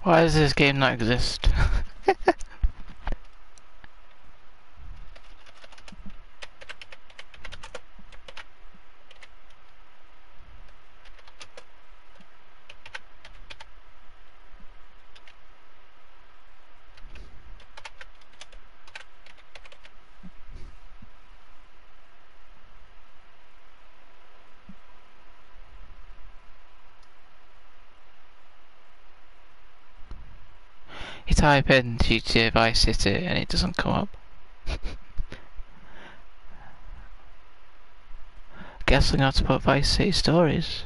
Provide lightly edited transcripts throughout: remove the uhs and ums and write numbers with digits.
Why does this game not exist? You type in GTA Vice City and it doesn't come up. Guess I'm gonna have to put Vice City Stories.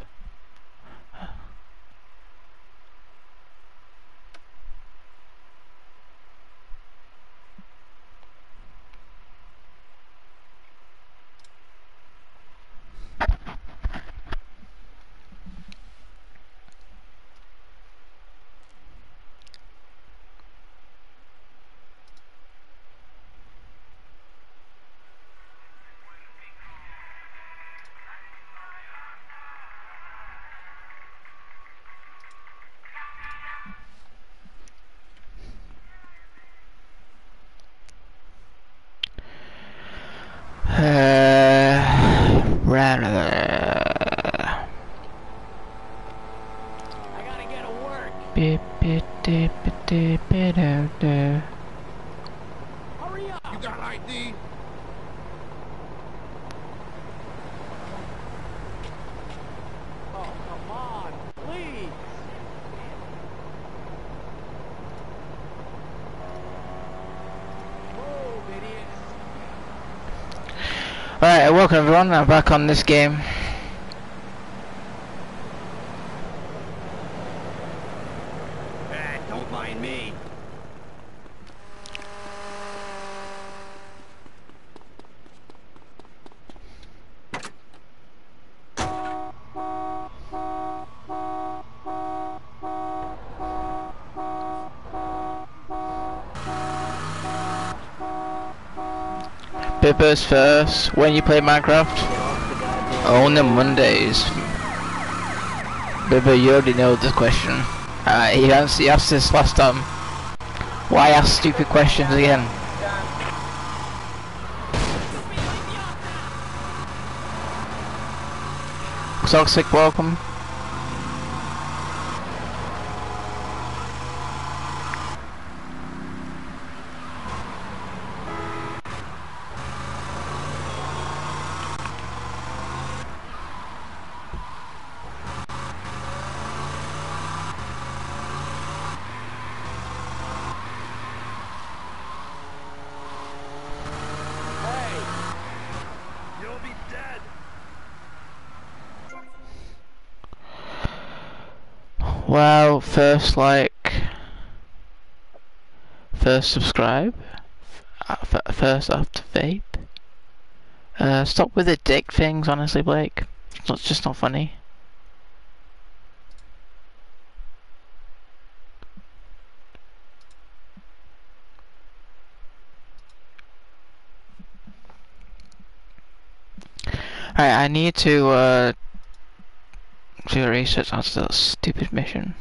Hurry up! You got ID? Oh, come on, please! Move, idiot! Alright, welcome everyone, I'm back on this game. Don't mind me. Bibber's first, when you play Minecraft, only Mondays. Bibber, you already know the question. He asked this last time. Why ask stupid questions again? Toxic, welcome. Well, first subscribe, first after vape. Stop with the dick things, honestly, Blake. It's just not funny. Alright, I need to do research on that stupid mission.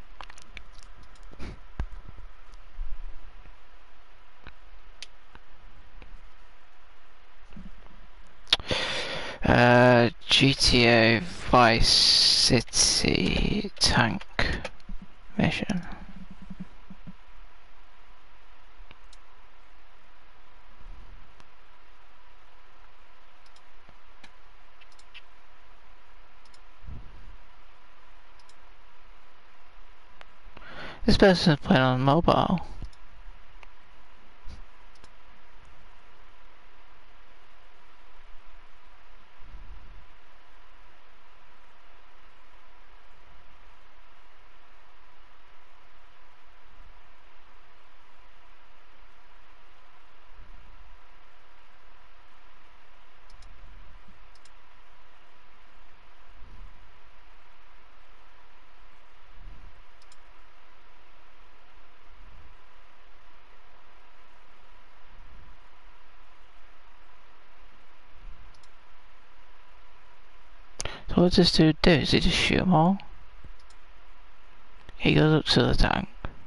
GTA Vice City tank mission. This person's playing on mobile. So what does this dude do? Does he just shoot them all? He goes up to the tank.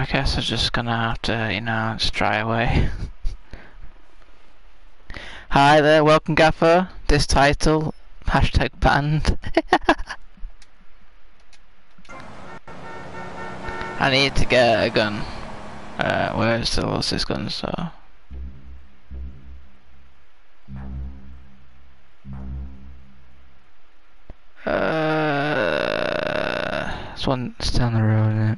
I guess I'm just gonna have to, you know, just try away. Hi there, welcome Gaffer. This title, hashtag banned. I need to get a gun. Where's the what's this gun, so? This one's down the road, isn't it?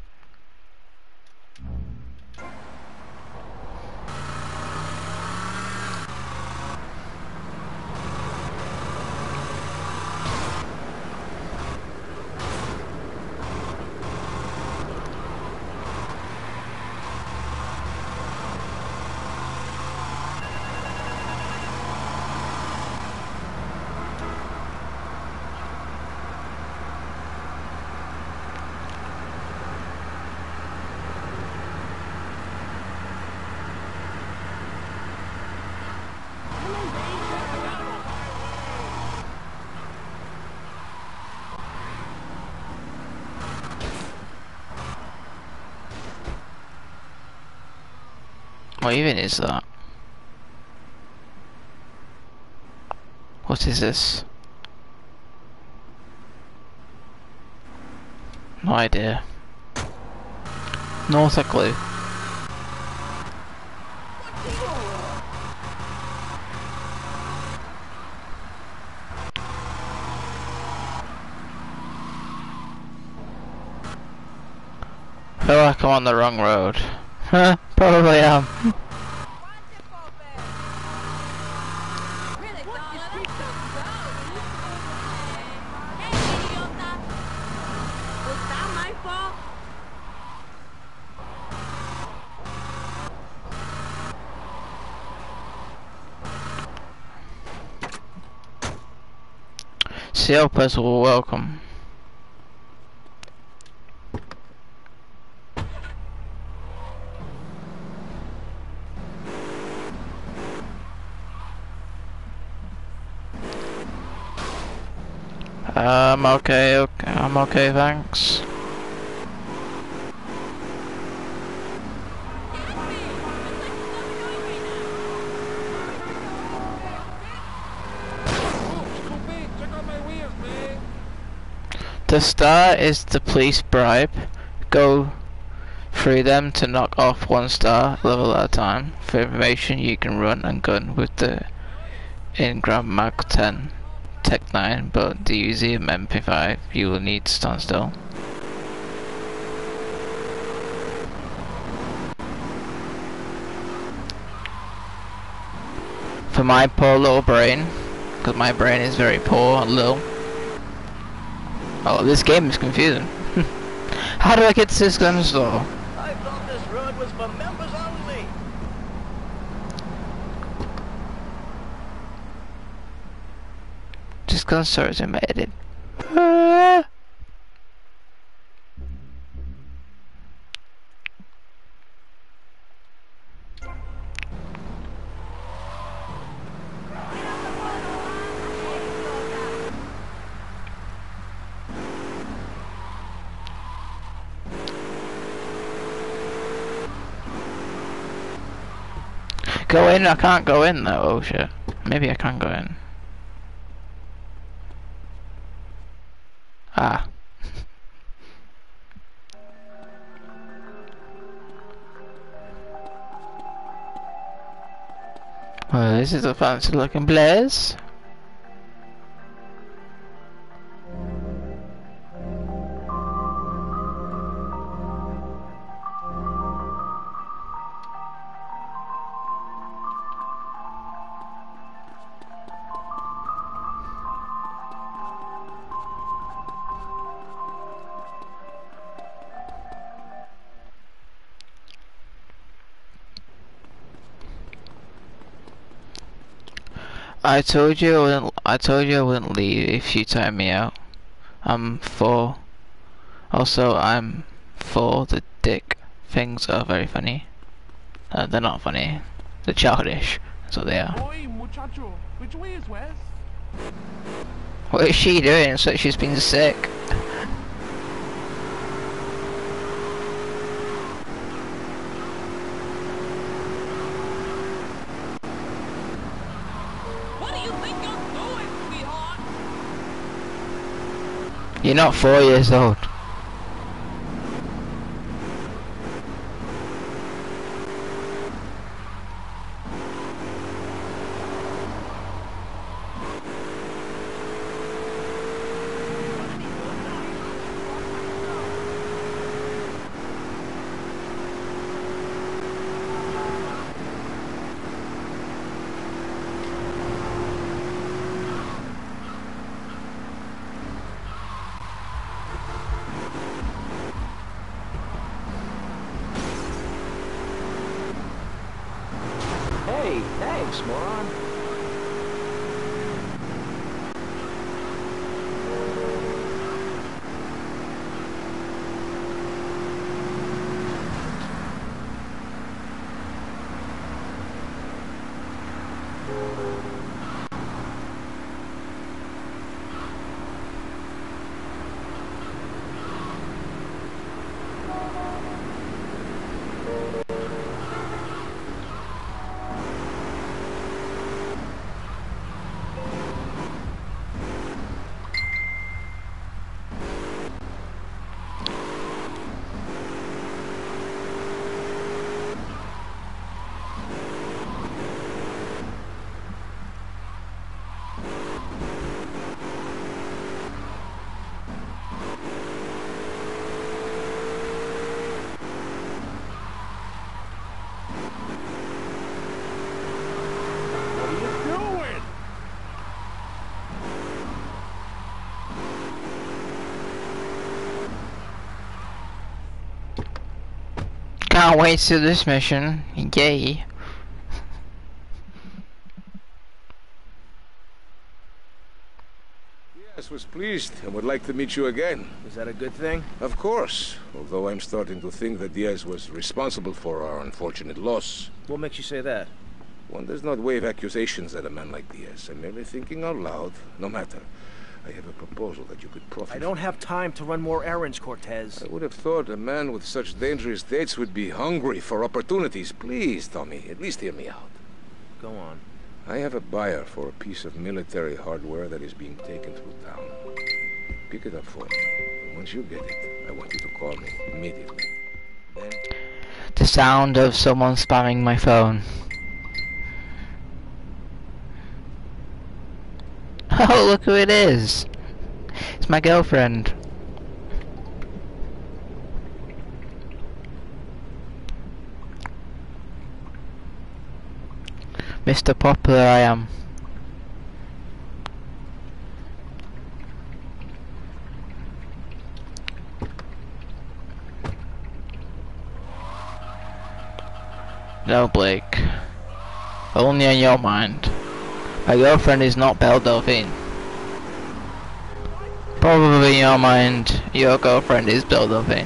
What even is that? What is this? No idea. Not a clue. I feel like I'm on the wrong road. Huh? Probably am. CO puzzle, welcome. Okay, I'm okay, thanks. The star is the police bribe. Go through them to knock off one star level at a time. For information, you can run and gun with the Ingram Mag 10 Tech 9, but the Museum MP5 you will need to stand still. For my poor little brain, because my brain is very poor and little. Oh, this game is confusing. How do I get to this gun store? I thought this road was for members only. This gun store is embedded. Go in, I can't go in though, oh shit. Maybe I can go in. Ah. Well, this is a fancy looking place. I told you I wouldn't leave if you time me out. I'm for. Also, I'm for the dick things are very funny. They're not funny. They're childish. That's what they are. Oi, muchacho, which way is west? What is she doing? So she's been sick. You're not 4 years old. Hey, thanks, moron. Can't wait to this mission. Yay. Yes, was pleased and would like to meet you again. Is that a good thing? Of course, although I'm starting to think that Diaz was responsible for our unfortunate loss. What makes you say that? One does not wave accusations at a man like Diaz. I'm merely thinking out loud. No matter. I have a proposal that you could profit I don't have time to run more errands, Cortez. I would have thought a man with such dangerous dates would be hungry for opportunities. Please, Tommy, at least hear me out. Go on. I have a buyer for a piece of military hardware that is being taken through town. Pick it up for me. And once you get it, I want you to call me immediately. Then... The sound of someone spamming my phone. Oh, look who it is! It's my girlfriend. Mr. Popular I am. No, Blake. Only on your mind. My girlfriend is not Belle Delphine. Probably in your mind, your girlfriend is Belle Delphine.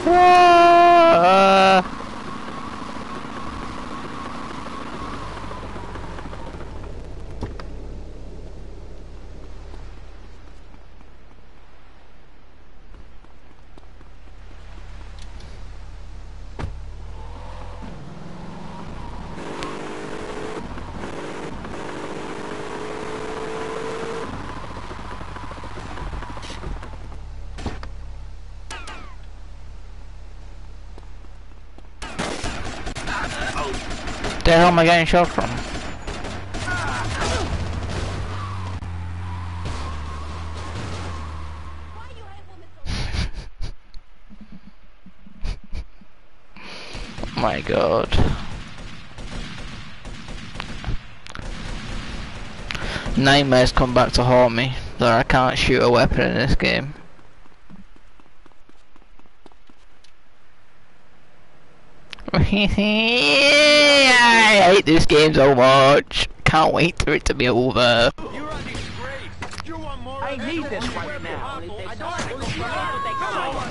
The hell am I getting shot from? My god. Nightmares come back to haunt me that I can't shoot a weapon in this game. I hate this game so much. Can't wait for it to be over. You're a disgrace. You want more? I need this right now. I don't.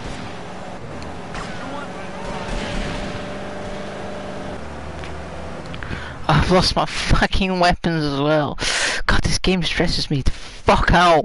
I've lost my fucking weapons as well. God, this game stresses me the fuck out.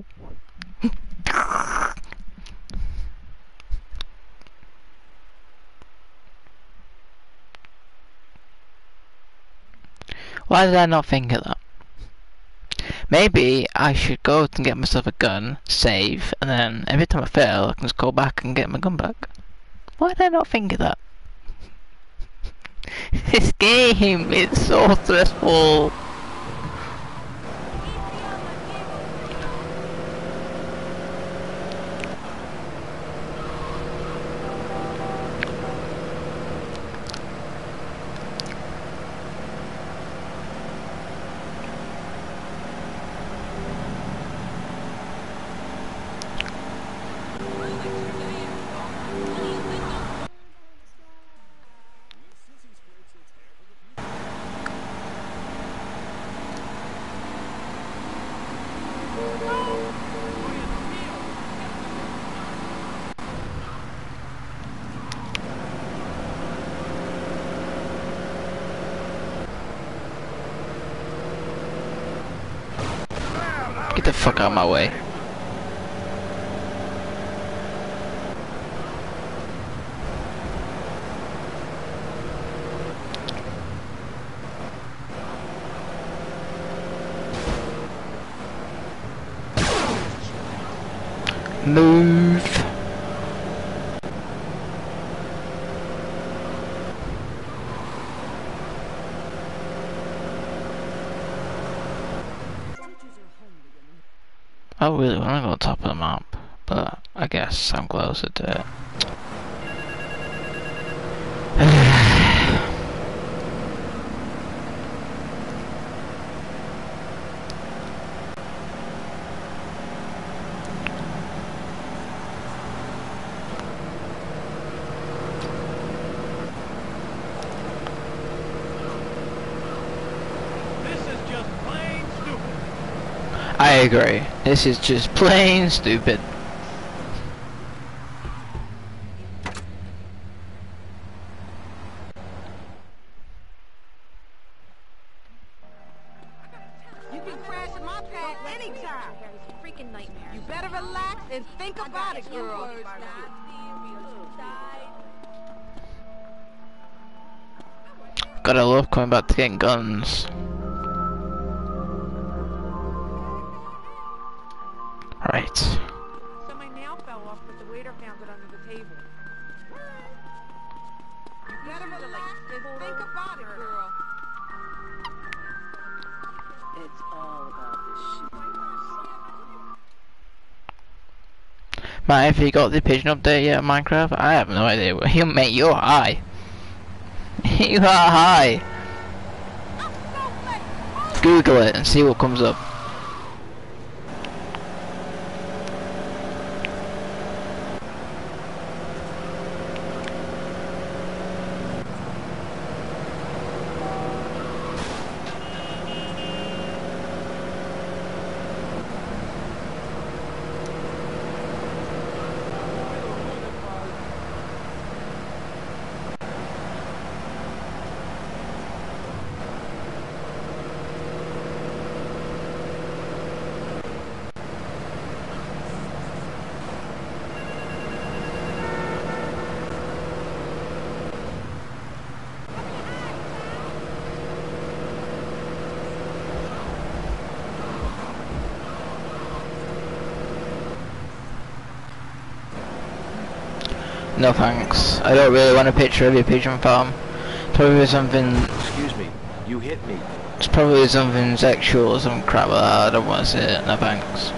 Why did I not think of that? Maybe I should go and get myself a gun, save, and then every time I fail I can just go back and get my gun back. Why did I not think of that? This game is so stressful. Get the fuck out of my way. Move. I really want to go top of the map, but I guess I'm closer to it. I agree. This is just plain stupid. You can crash in my pad anytime. Freaking nightmare. You better relax and think about it, girl. Gotta love coming back to getting guns. Right. So my nail fell off, but the waiter found it under the table. You better relax and think about it, girl. It's all about this shit. Matt, have you got the pigeon update yet, Minecraft? I have no idea. You mate, you're high. You are high. Google it and see what comes up. No thanks. I don't really want a picture of your pigeon farm. Probably something. Excuse me. You hit me. It's probably something sexual or some crap like that. I don't want to see it. No thanks.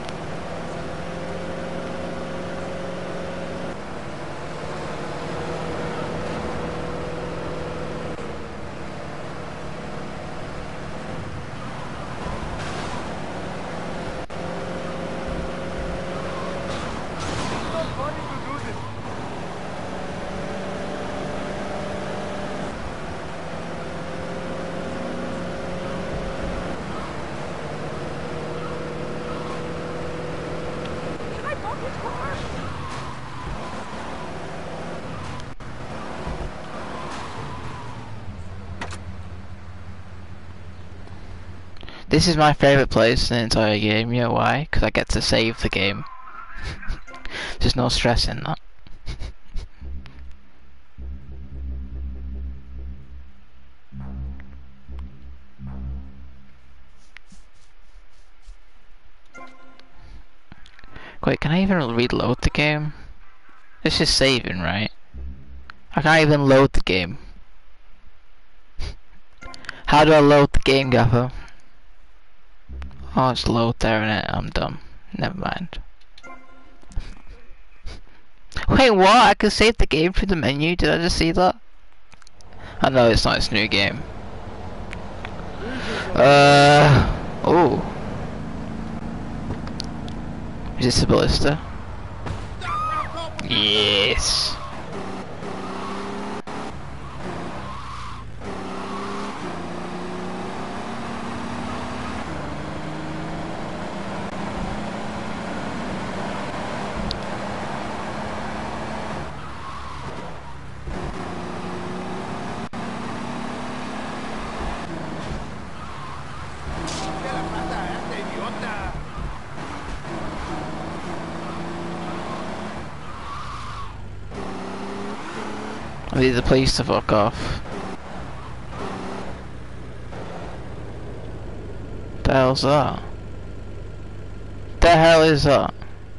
Can I bump his car? This is my favourite place in the entire game. You know why? Because I get to save the game. There's no stress in that. Wait, can I even reload the game? This is saving, right? I can't even load the game. How do I load the game, Gaffer? Oh, it's load there, innit? I'm dumb. Never mind. Wait, what? I can save the game through the menu? Did I just see that? I know it's not, it's a new game. Oh. Is this a ballista? Yes. I need the police to fuck off. The hell's that? The hell is that?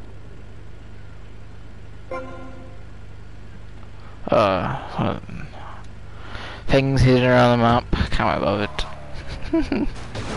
Things hidden around the map. Can't be bothered.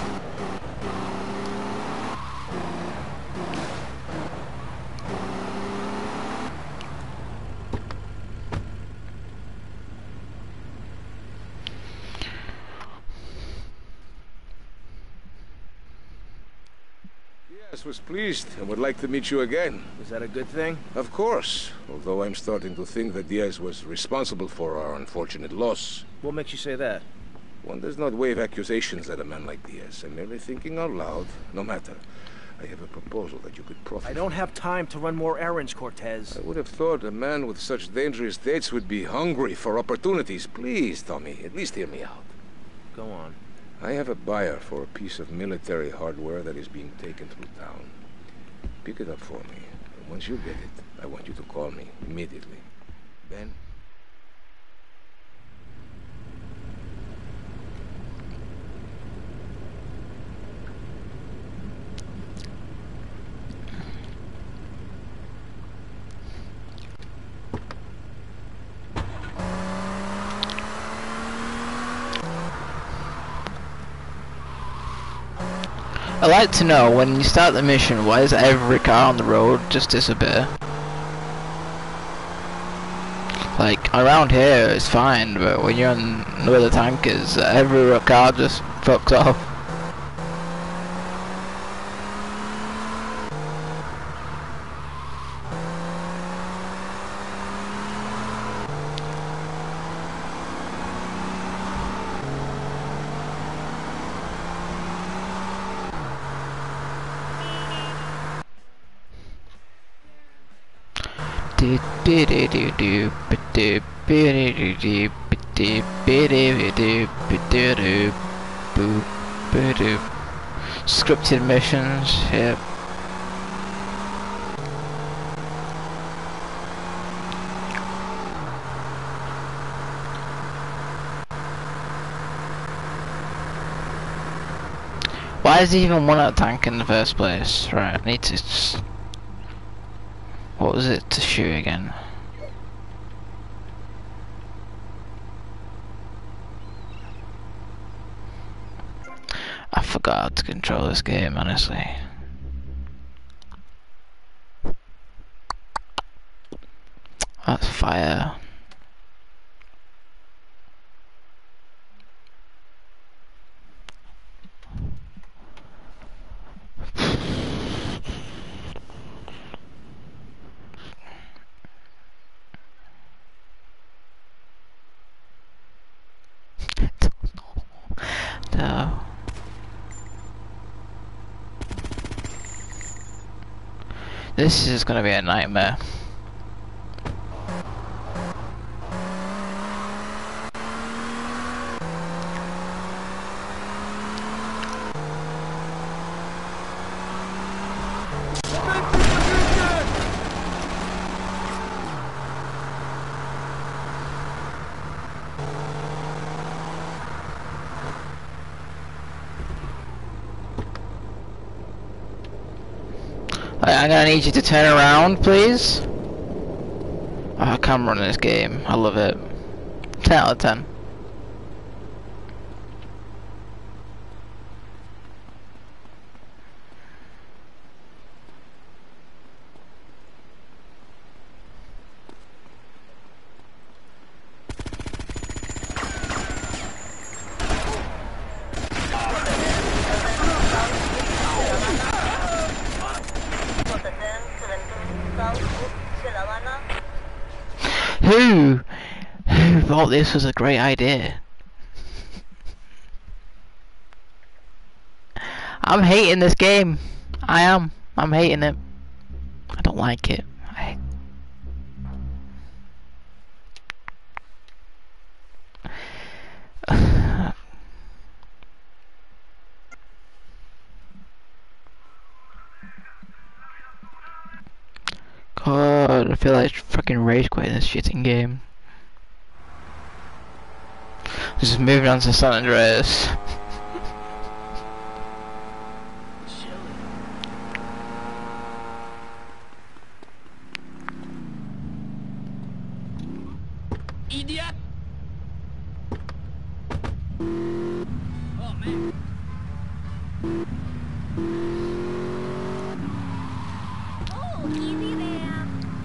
Yes, was pleased and would like to meet you again. Is that a good thing? Of course, although I'm starting to think that Diaz was responsible for our unfortunate loss. What makes you say that? One does not wave accusations at a man like Diaz. I'm merely thinking out loud. No matter. I have a proposal that you could profit. I don't have time to run more errands, Cortez. I would have thought a man with such dangerous dates would be hungry for opportunities. Please, Tommy, at least hear me out. Go on. I have a buyer for a piece of military hardware that is being taken through town. Pick it up for me. And once you get it, I want you to call me immediately. Ben? I'd like to know, when you start the mission, why does every car on the road just disappear? Like, around here it's fine, but when you're on where the tank is, every car just fucks off. Scripted missions, yep. Why does he even want a tank in the first place? Right, I need to... What was it to shoot again? forgot how to control this game, honestly. That's fire. No. This is gonna be a nightmare. I'm gonna need you to turn around, please. Oh, I can run this game. I love it. 10 out of 10. Who thought this was a great idea? I'm hating this game. I am. I'm hating it. I don't like it. God, I feel like fucking rage quitting this shitting game. Just moving on to San Andreas. Idiot! Oh man. Oh, easy there.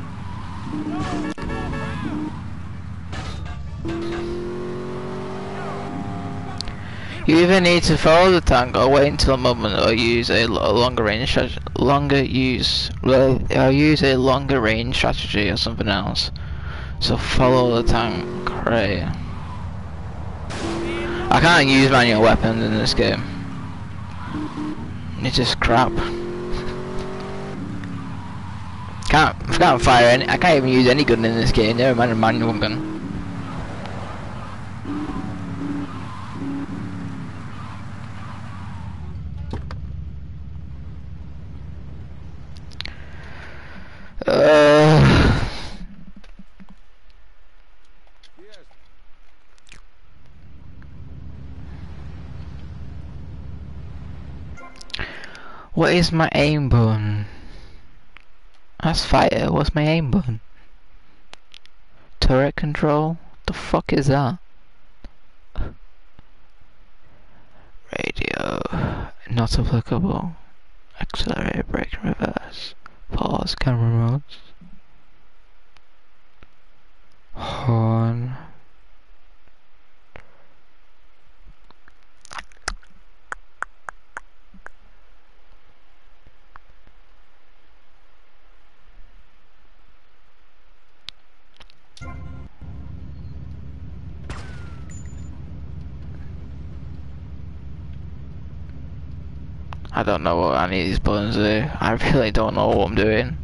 You either need to follow the tank or wait until a moment, or use a longer range strategy or something else. So follow the tank, right? I can't use manual weapons in this game. It's just crap. I can't fire any. I can't even use any gun in this game. Never mind a manual gun. What is my aim button? That's fire. What's my aim button? Turret control? The fuck is that? Radio. Not applicable. Accelerator, brake, and reverse. Pause, camera modes. Horn. I don't know what any of these buttons do. I really don't know what I'm doing.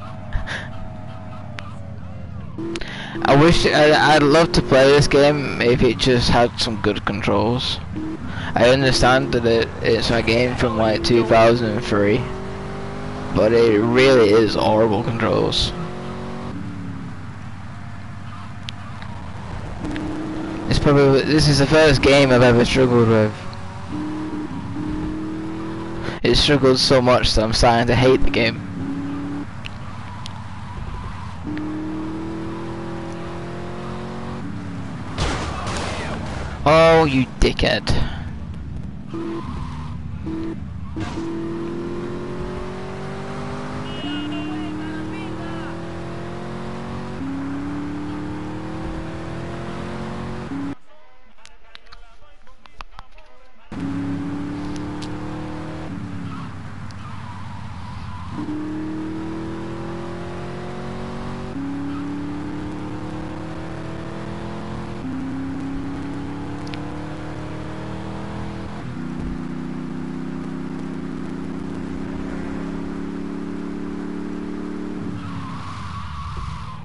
I'd love to play this game if it just had some good controls. I understand that it's a game from like 2003, but it really is horrible controls. This is the first game I've ever struggled with. It struggled so much that I'm starting to hate the game. Oh, you dickhead.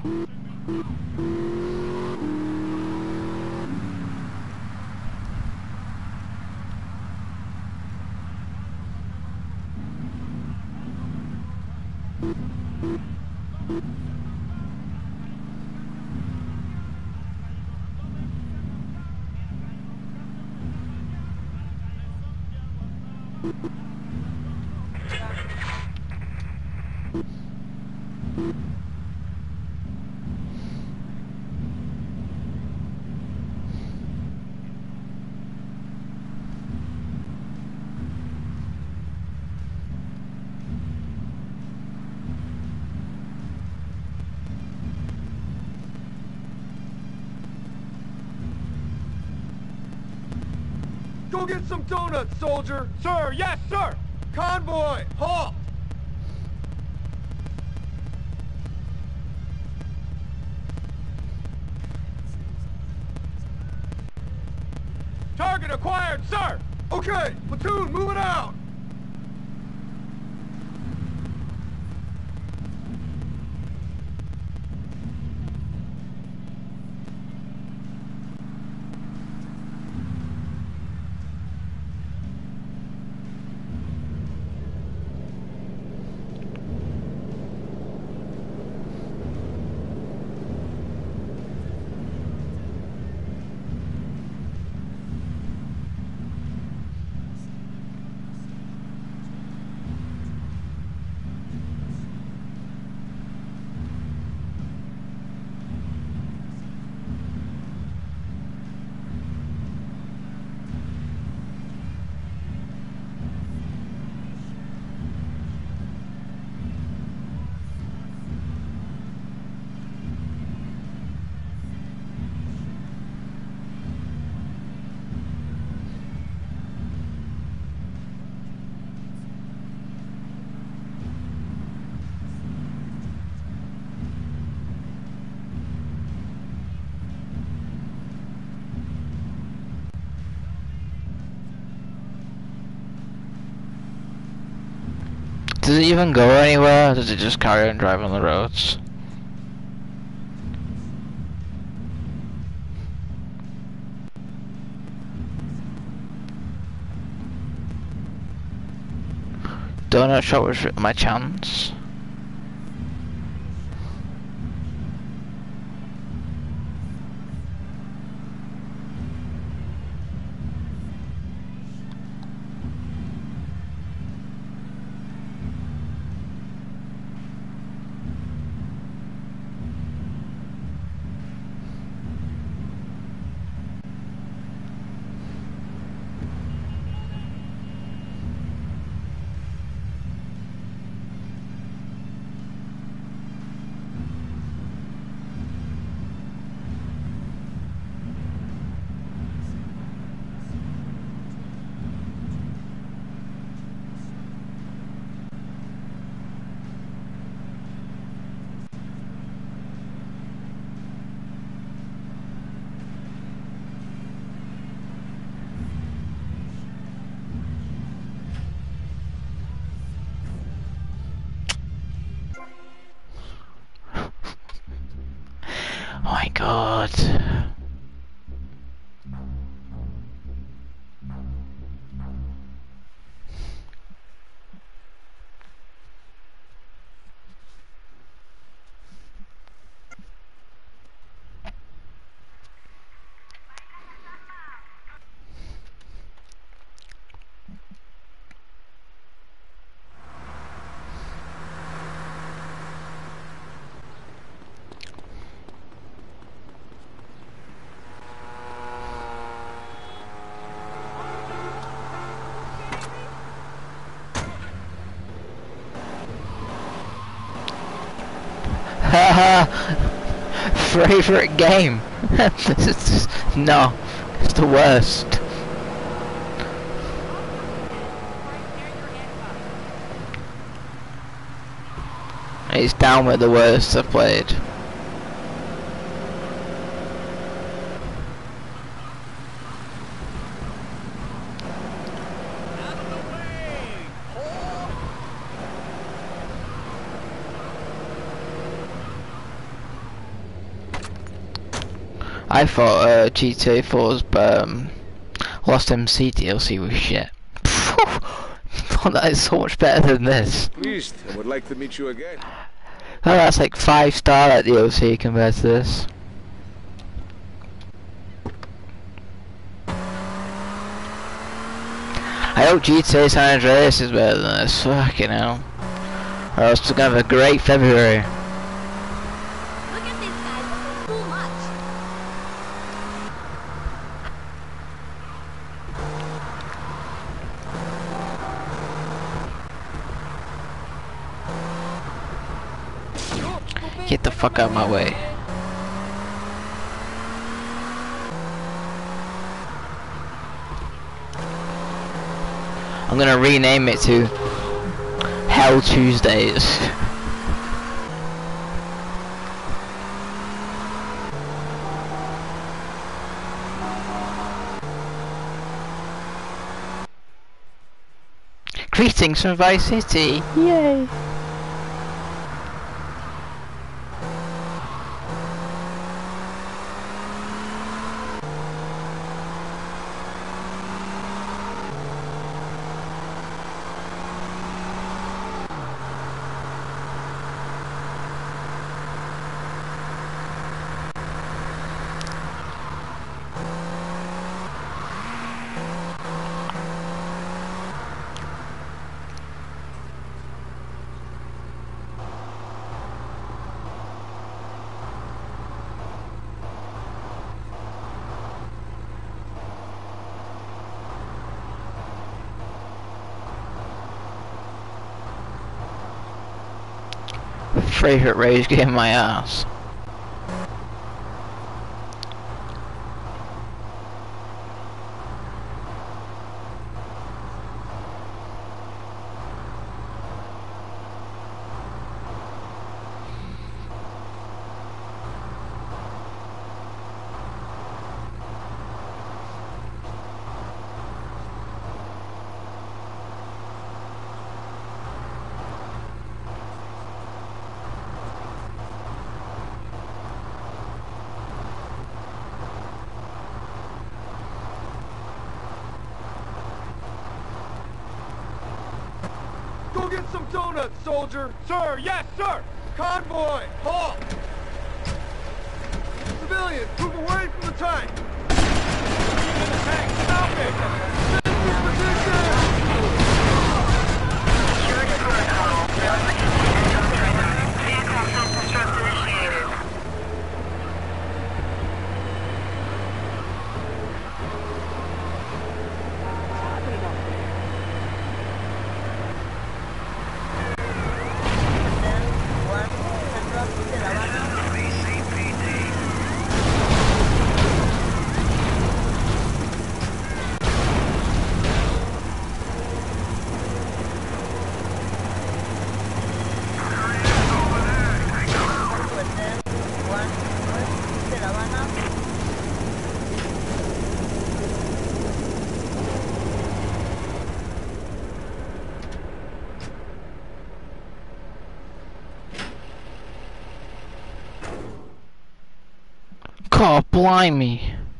Go get some donuts, soldier! Sir, yes, sir! Convoy, halt! Target acquired, sir! Okay, platoon, moving out! Does it even go anywhere, or does it just carry on driving on the roads? Donut shop was my chance. Oh my god. Haha, favorite game. No, it's the worst. It's down with the worst I've played. I thought GTA 4's Lost MC DLC was shit. Oh, that is so much better than this. Pleased and would like to meet you again. Oh, that's like 5-star at DLC compared to this. I hope GTA San Andreas is better than this. Fucking hell. Or else we're gonna have a great February. Look at these guys. Too much. Get the fuck out of my way. I'm gonna rename it to Hell Tuesdays. Greetings from Vice City. Yay. Favorite rage game, my ass. Go get some donuts, soldier! Sir, yes, sir! Convoy, halt! Civilians, move away from the tank! In the tank, stop it! Defend your God blimey.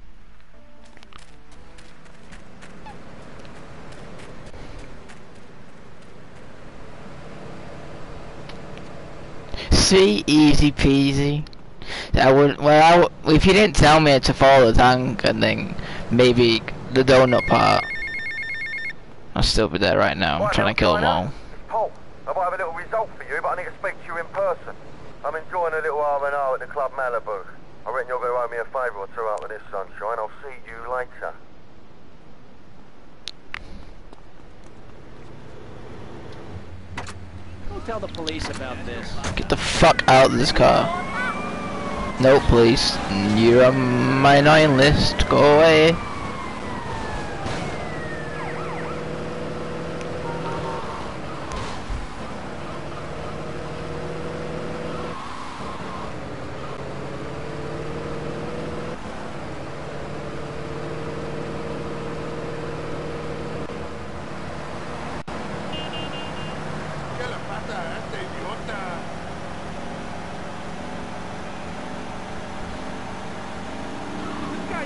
See, easy peasy. I wouldn't. Well, if you didn't tell me to follow the tank and then maybe the donut part, I'll still be there right now. I'm trying to kill them all. Paul, I might have a little result for you, but I need to speak to you in person. I'm enjoying a little R&R at the Club Malibu. I reckon you're going to owe me a favour or two out of this, sunshine. I'll see you later. Go tell the police about this. Get the fuck out of this car. No, police. You're on my annoying list. Go away.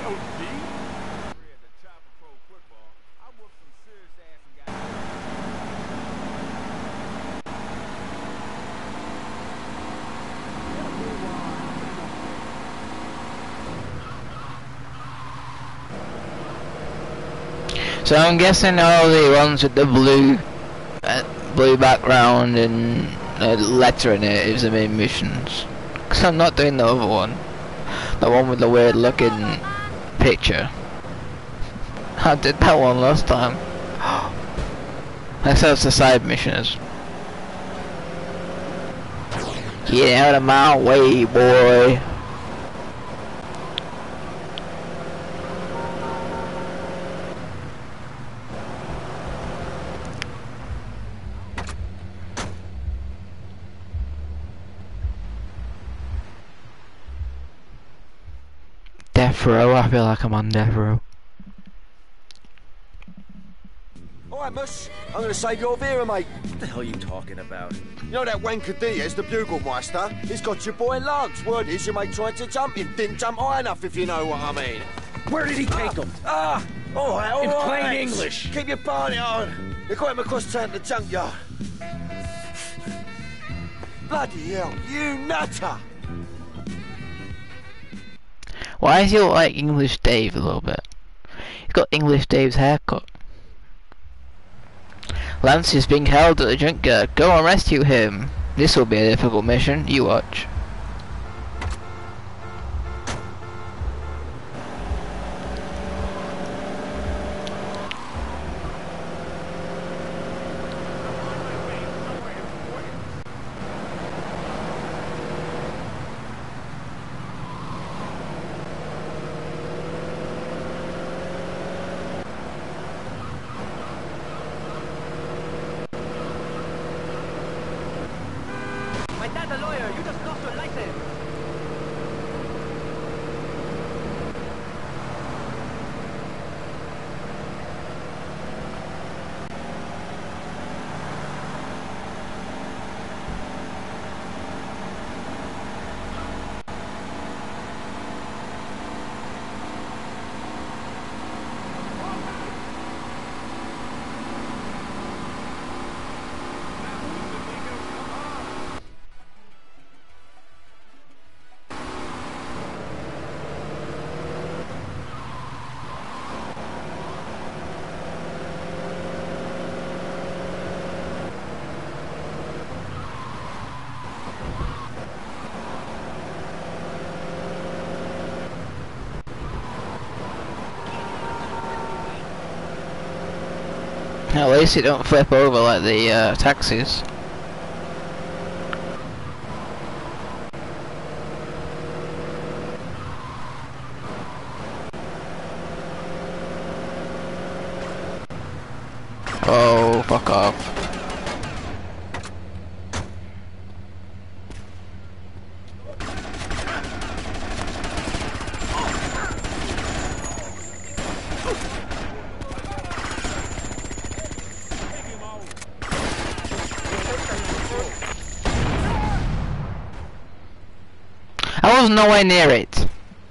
So I'm guessing all the ones with the blue background and letter in it is the main missions. Cause I'm not doing the other one, the one with the weird looking picture. I did that one last time. That's how it's the side missions. Get out of my way, boy. Death row, I feel like I'm on death row. Alright, Mus. I'm gonna save your Vera, mate. What the hell are you talking about? You know that wanker Diaz, the Buglemaster? He's got your boy Lugs. Word is your mate tried to jump him. Didn't jump high enough, if you know what I mean. Where did he take him? Alright, In plain mate. English. Keep your party on. They got him across town to the junkyard. Bloody hell, you nutter! Why does he look like English Dave a little bit? He's got English Dave's haircut. Lance is being held at the junkyard. Go and rescue him. This will be a difficult mission. You watch. My dad's a lawyer. You just lost your license. At least it don't flip over like the taxis. Oh, fuck off. I was nowhere near it.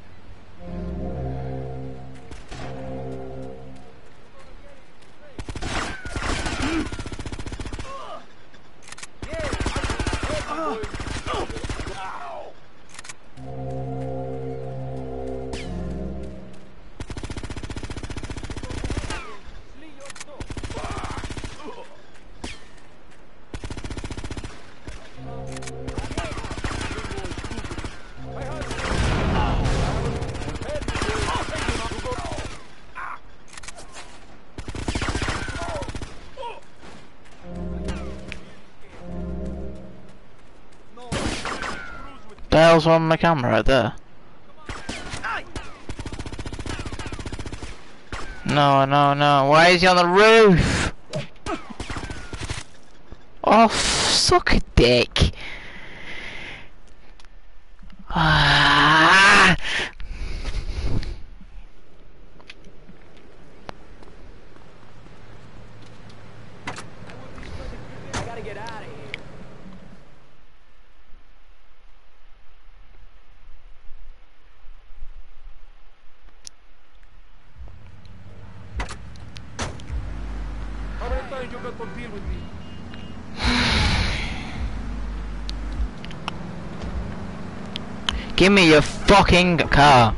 The hell's on my camera right there? No, no, no. Why is he on the roof? Oh, suck a dick. Ah. I gotta get out of here. got to deal with me. Give me your fucking car.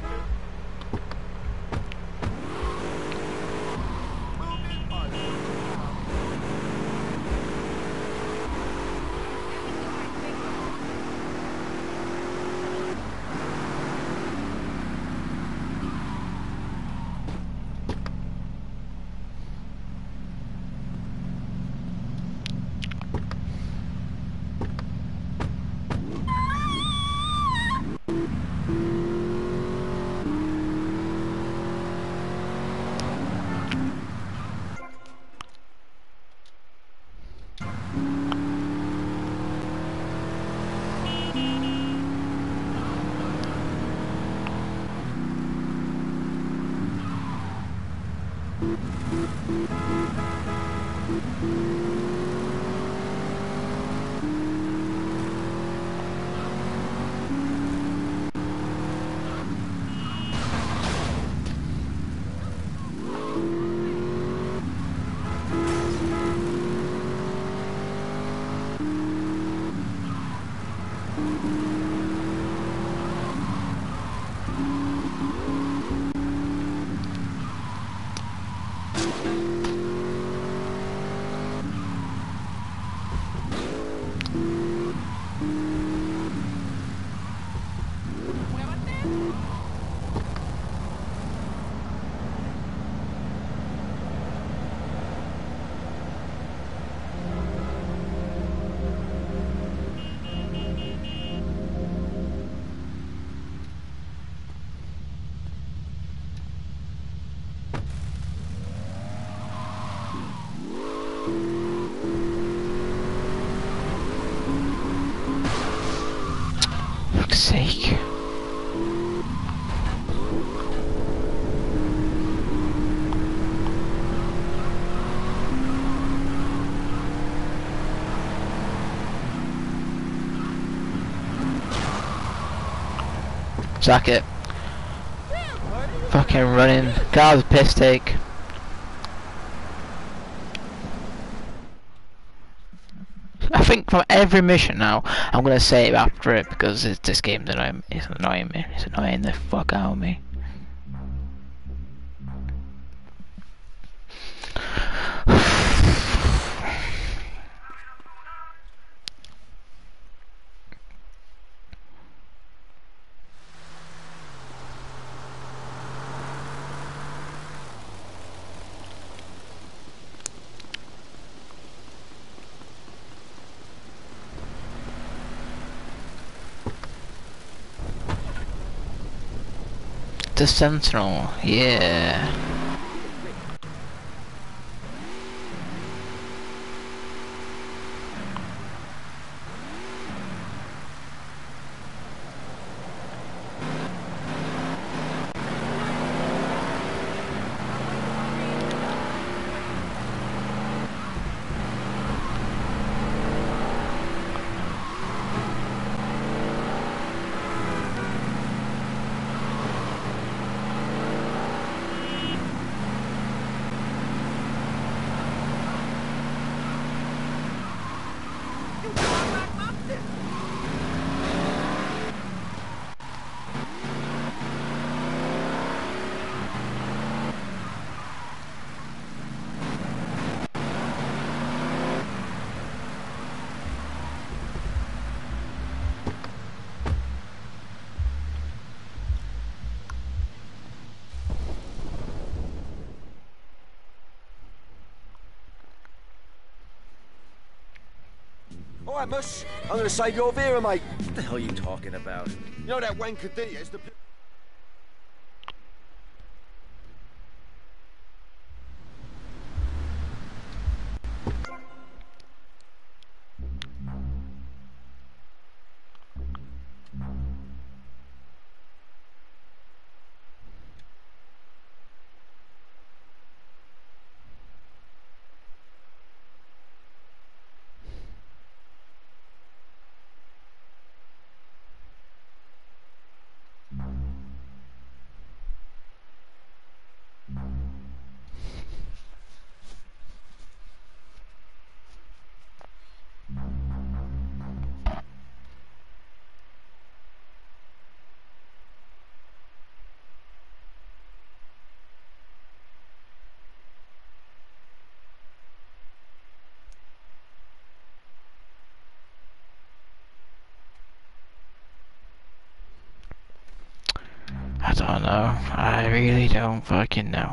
Fuck's sake. Suck it. Fucking running. Car's a piss take. I think from every mission now, I'm gonna say it after it because this game's annoying. It's annoying me. It's annoying the fuck out of me. The Sentinel, yeah. Alright, Mus. I'm gonna save your Vera, mate. What the hell are you talking about? You know that wanker Diaz, the... I don't know. I really don't fucking know.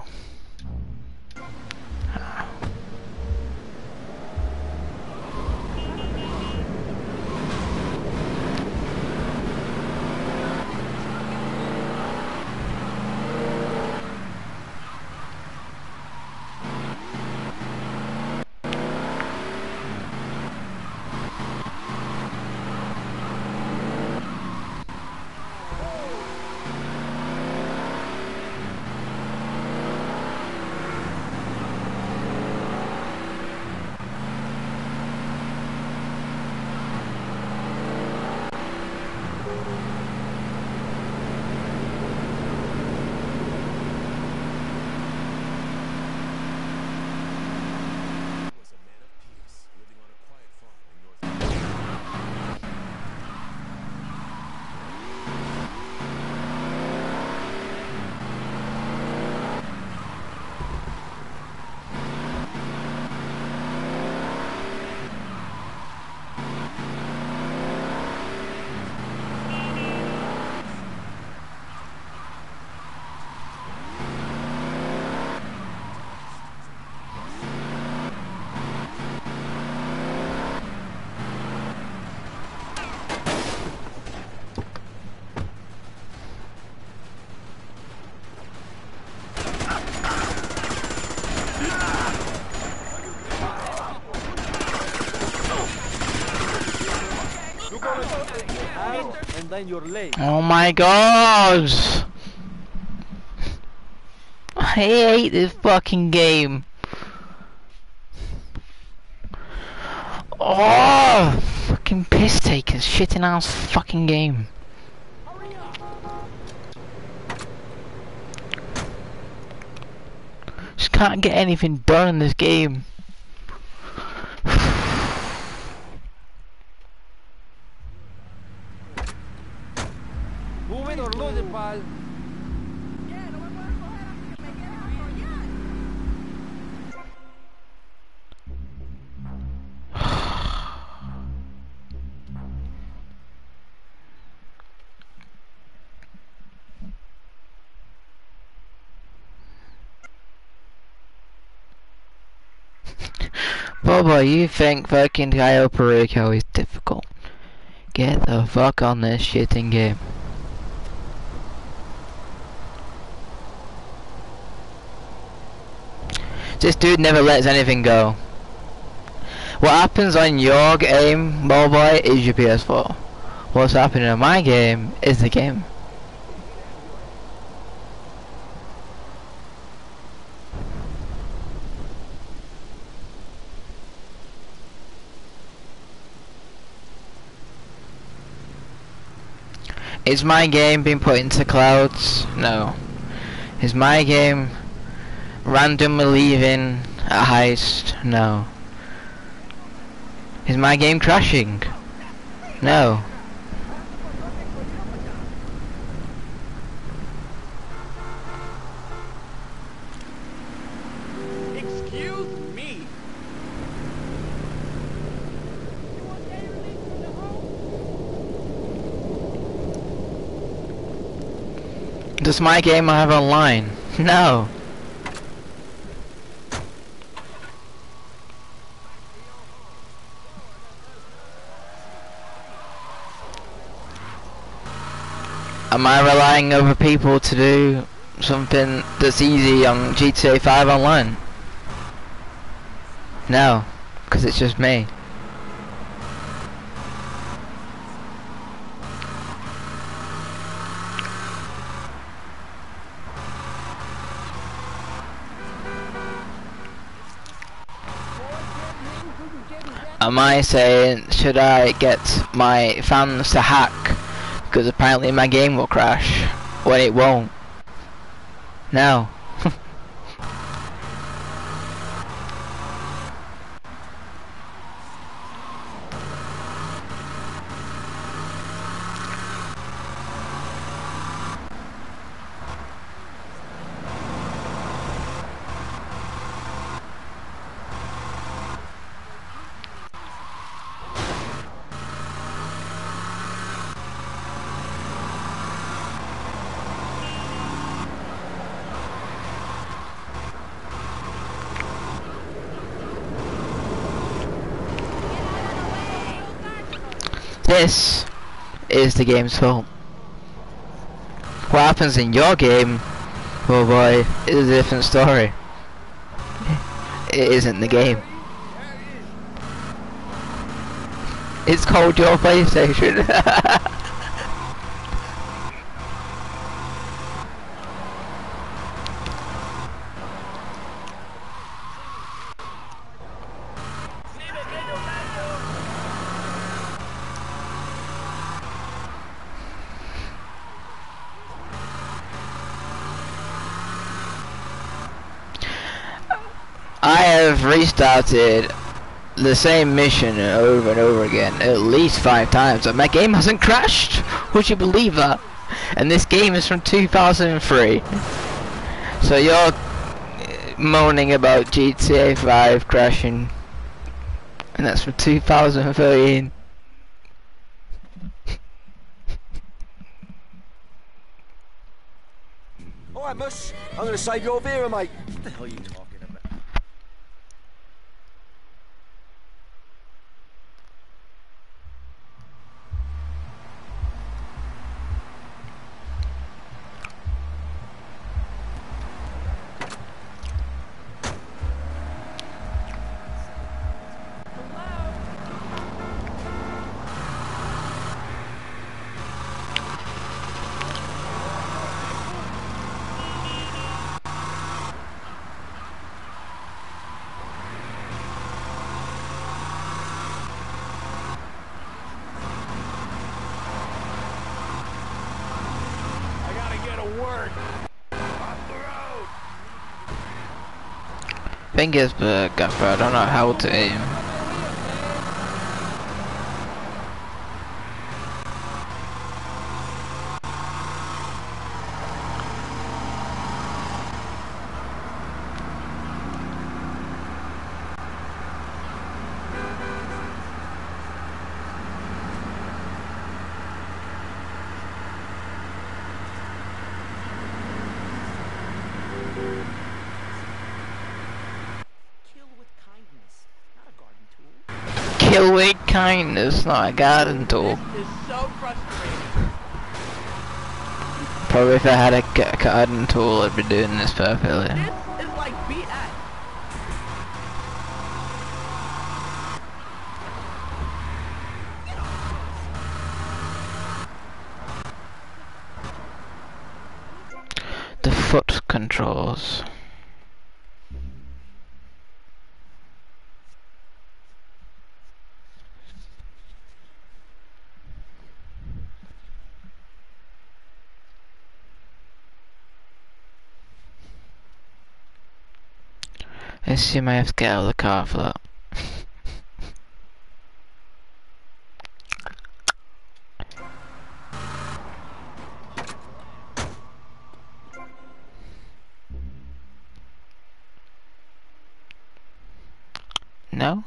And then you're late. Oh my god! I hate this fucking game. Oh, fucking piss takers, shitting ass fucking game. Just can't get anything done in this game. Move it or lose it, pal. Bobo, you think fucking Cayo Perico is difficult? Get the fuck on this shitting game. This dude never lets anything go. What happens on your game, Bobo, is your PS4. What's happening in my game is the game. Is my game being put into clouds? No. Is my game randomly leaving a heist? No. Is my game crashing? No. Excuse me. Does my game have online? No. Am I relying over people to do something that's easy on GTA 5 online? No, because it's just me. Am I saying, should I get my fans to hack? Because apparently my game will crash when it won't. No. this is the game's fault. What happens in your game, oh boy, is a different story. It isn't the game. It's called your PlayStation. I have restarted the same mission over and over again at least 5 times and my game hasn't crashed. Would you believe that? And this game is from 2003. So you're moaning about GTA 5 crashing, and that's from 2013. Alright, Mus. I'm gonna save your Vera, mate. What the hell are you talking about? Thing is, Gaffer, I don't know how to aim. Kill with kindness, not a garden tool. This is so frustrating. Probably if I had a garden tool, I'd be doing this perfectly. This is like BS. The foot controls. I assume I have to get out of the car for that. No?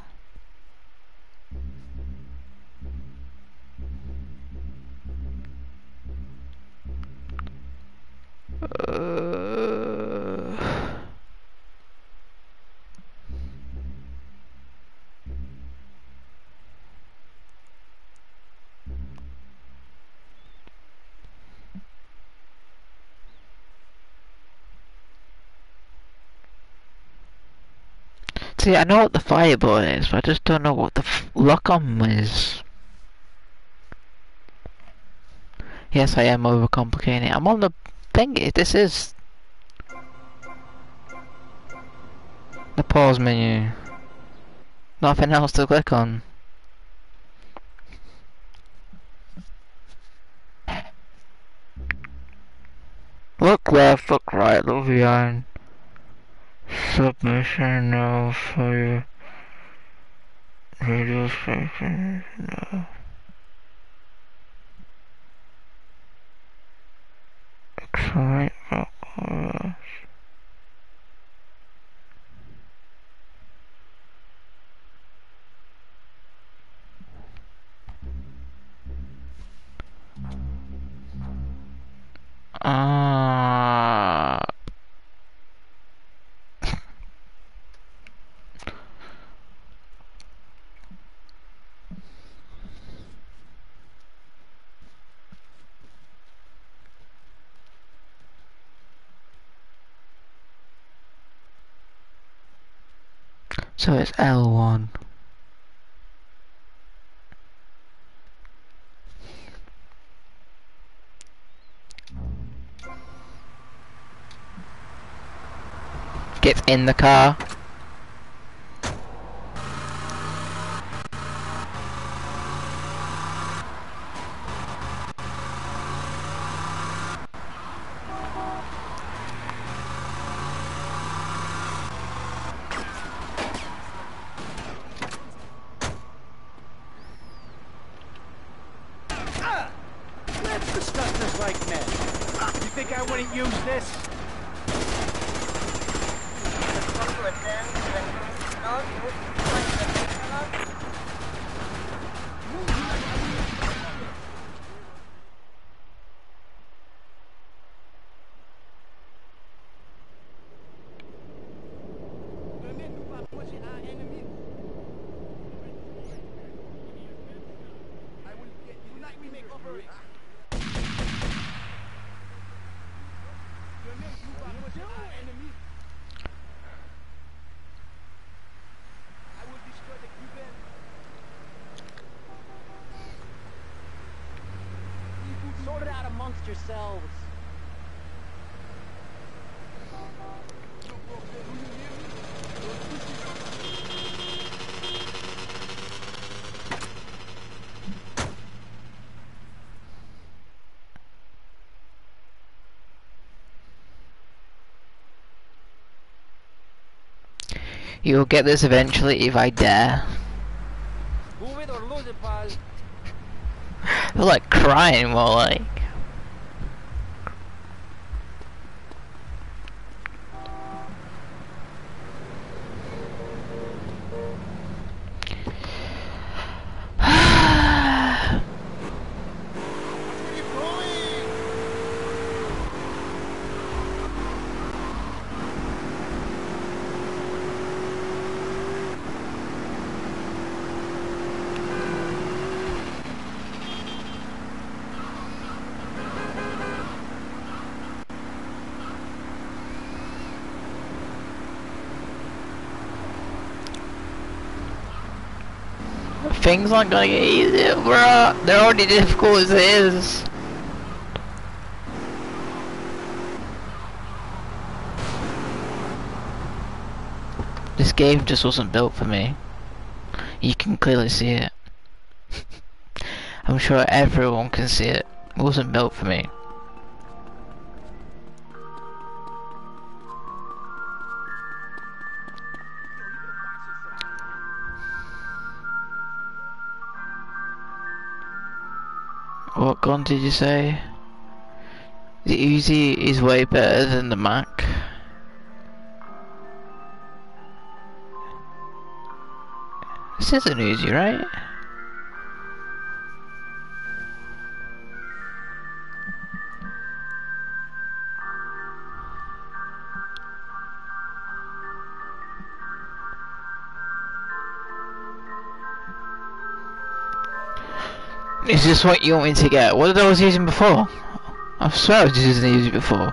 See, I know what the fire button is, but I just don't know what the lock-on is. Yes, I am overcomplicating it. I'm on the thingy. This is the pause menu. Nothing else to click on. Look left, look right, look behind. Submission no for radio station no. Excite rock. So it's L1. Get in the car. Let's discuss this like men. You think I wouldn't use this? Sort it out amongst yourselves. You'll get this eventually if I dare. Move it or lose it, pal. They're like crying more like. Things aren't gonna get easier, bruh. They're already difficult as it is. This game just wasn't built for me. You can clearly see it. I'm sure everyone can see it. It wasn't built for me. What gun did you say? The Uzi is way better than the Mac. This is an Uzi, right? Is this what you want me to get? What did I was using before? I swear I was using the Uzi before.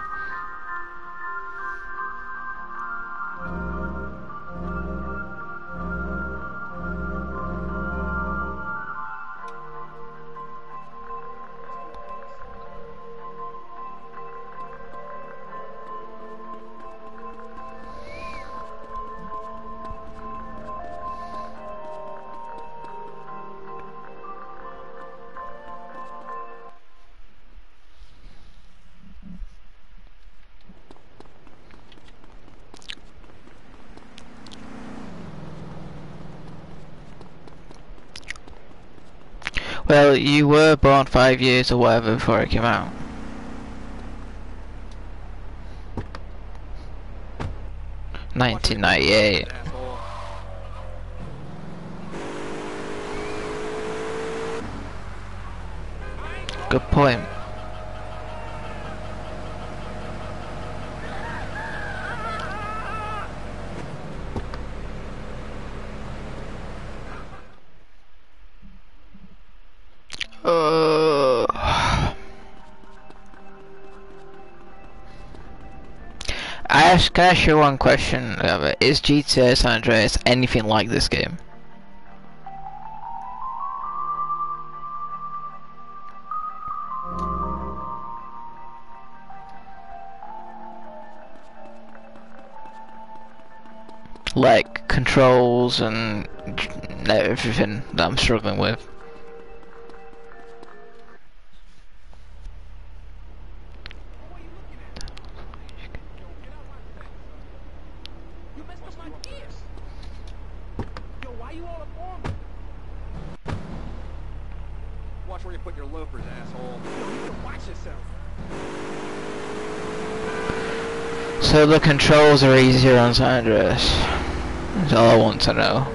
Well, you were born 5 years or whatever before it came out. $1998. Good point. Can I ask you one question? Is GTA San Andreas anything like this game? Like controls and everything that I'm struggling with. You messed up my gears. Yo, why you all up on me? Watch where you put your loafers, asshole. Yo, you can watch yourself. So the controls are easier on San Andreas. That's all I want to know.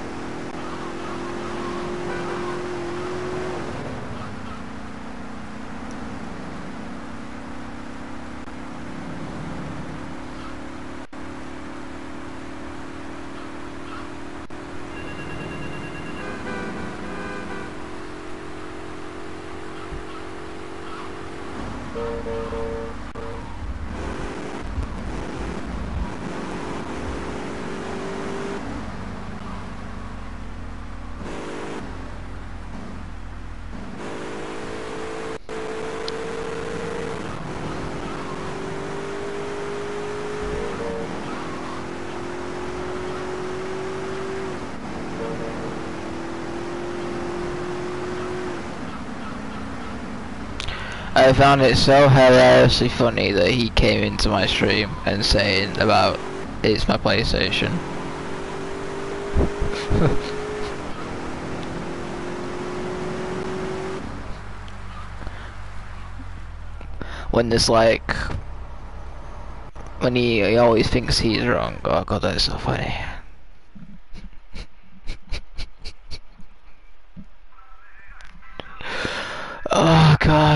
I found it so hilariously funny that he came into my stream and saying about it's my PlayStation. When there's like when he always thinks he's wrong. Oh god, that's so funny. Oh god.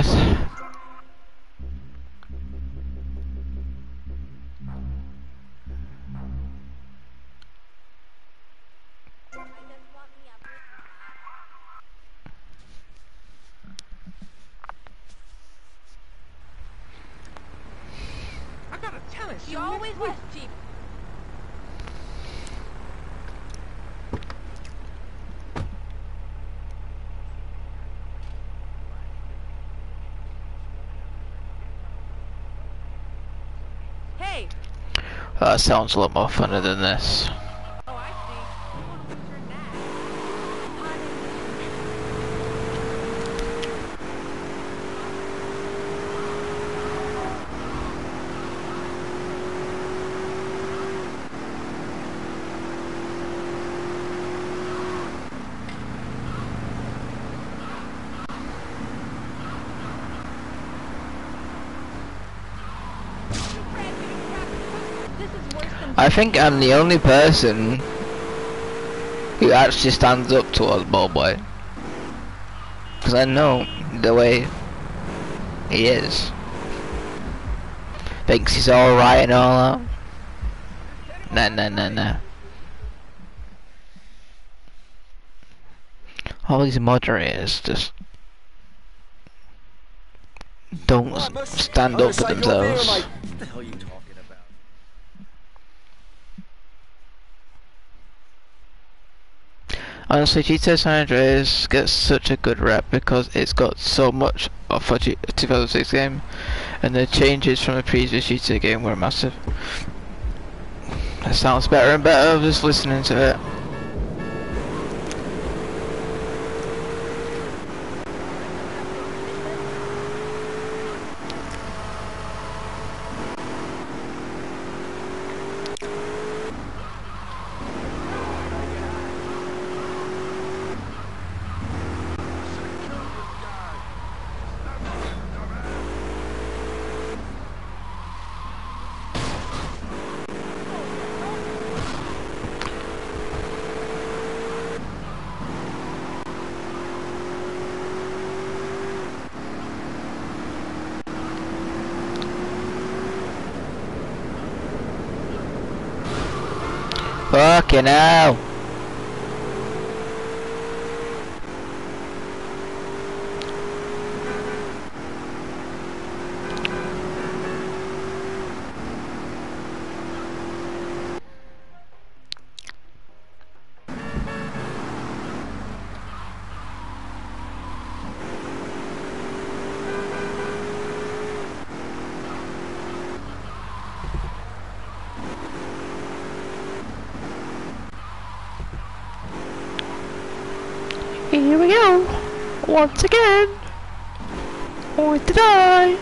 I got a talent. She always was cheap. Hey. That sounds a lot more funner than this. Oh, I see. You want to lose your knack. This is worse than I think I'm the only person who actually stands up towards Ballboy. Because I know the way he is. Thinks he's alright and all that. Nah. All these moderators just don't stand up for themselves. What the hell are you talking about? Honestly, GTA San Andreas gets such a good rep because it's got so much of a 2006 game, and the changes from the previous GTA game were massive. It sounds better and better just listening to it. Fucking hell! Here we go. Once again. Or did I?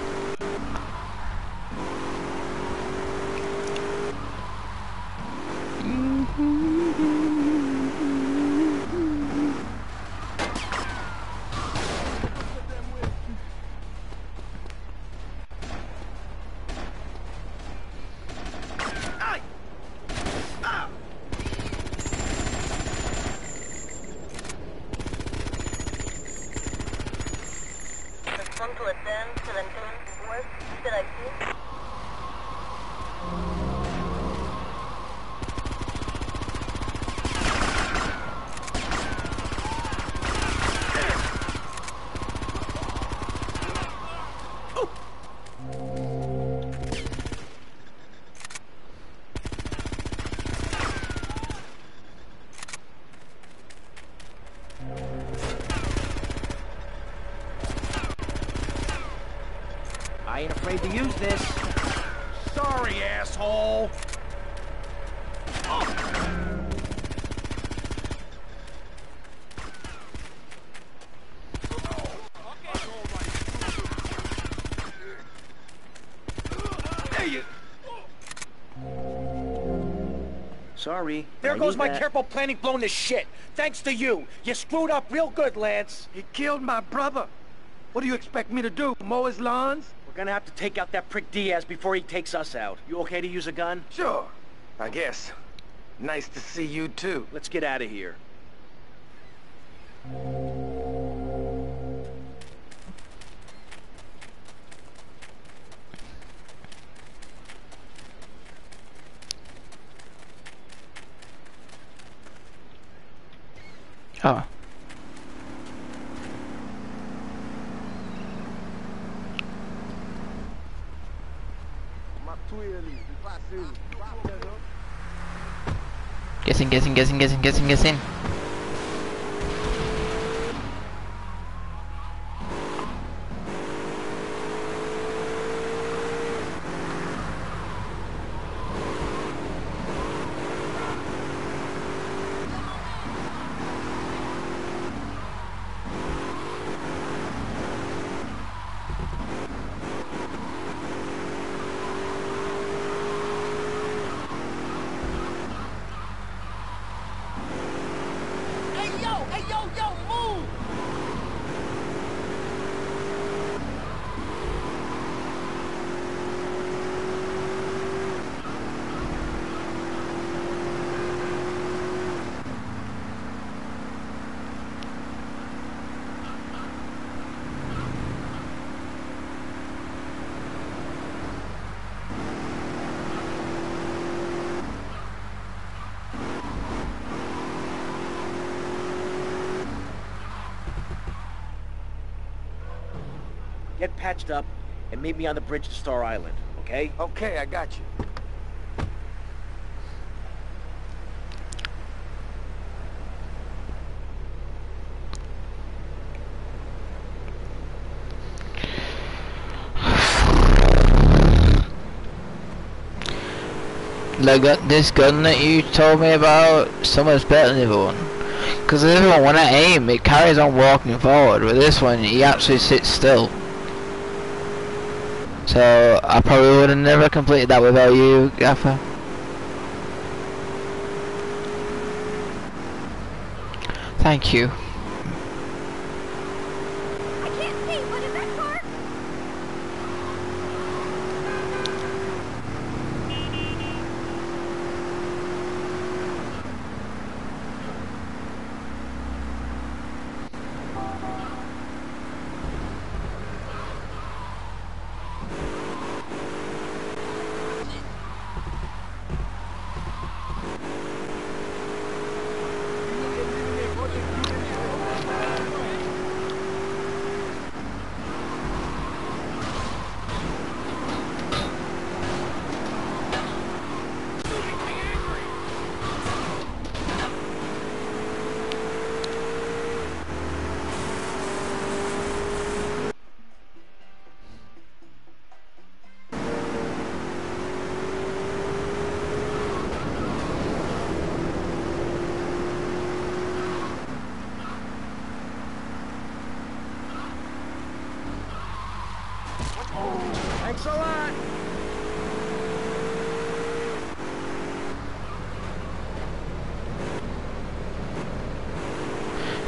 I ain't afraid to use this. Sorry, asshole. Sorry. There I goes need my that. careful planning blown to shit. Thanks to you. You screwed up real good, Lance. He killed my brother. What do you expect me to do, mow his lawns? We're gonna have to take out that prick Diaz before he takes us out. You okay to use a gun? Sure, I guess. Nice to see you too. Let's get out of here. Oh. Guessing. Hey, yo, move! Get patched up and meet me on the bridge to Star Island, okay? Okay, I got you. This gun that you told me about, so much better than the other one. Because the other one, when I aim, it carries on walking forward. With this one, he actually sits still. So I probably would have never completed that without you, Gaffer. Thank you. I can't see. What is that car?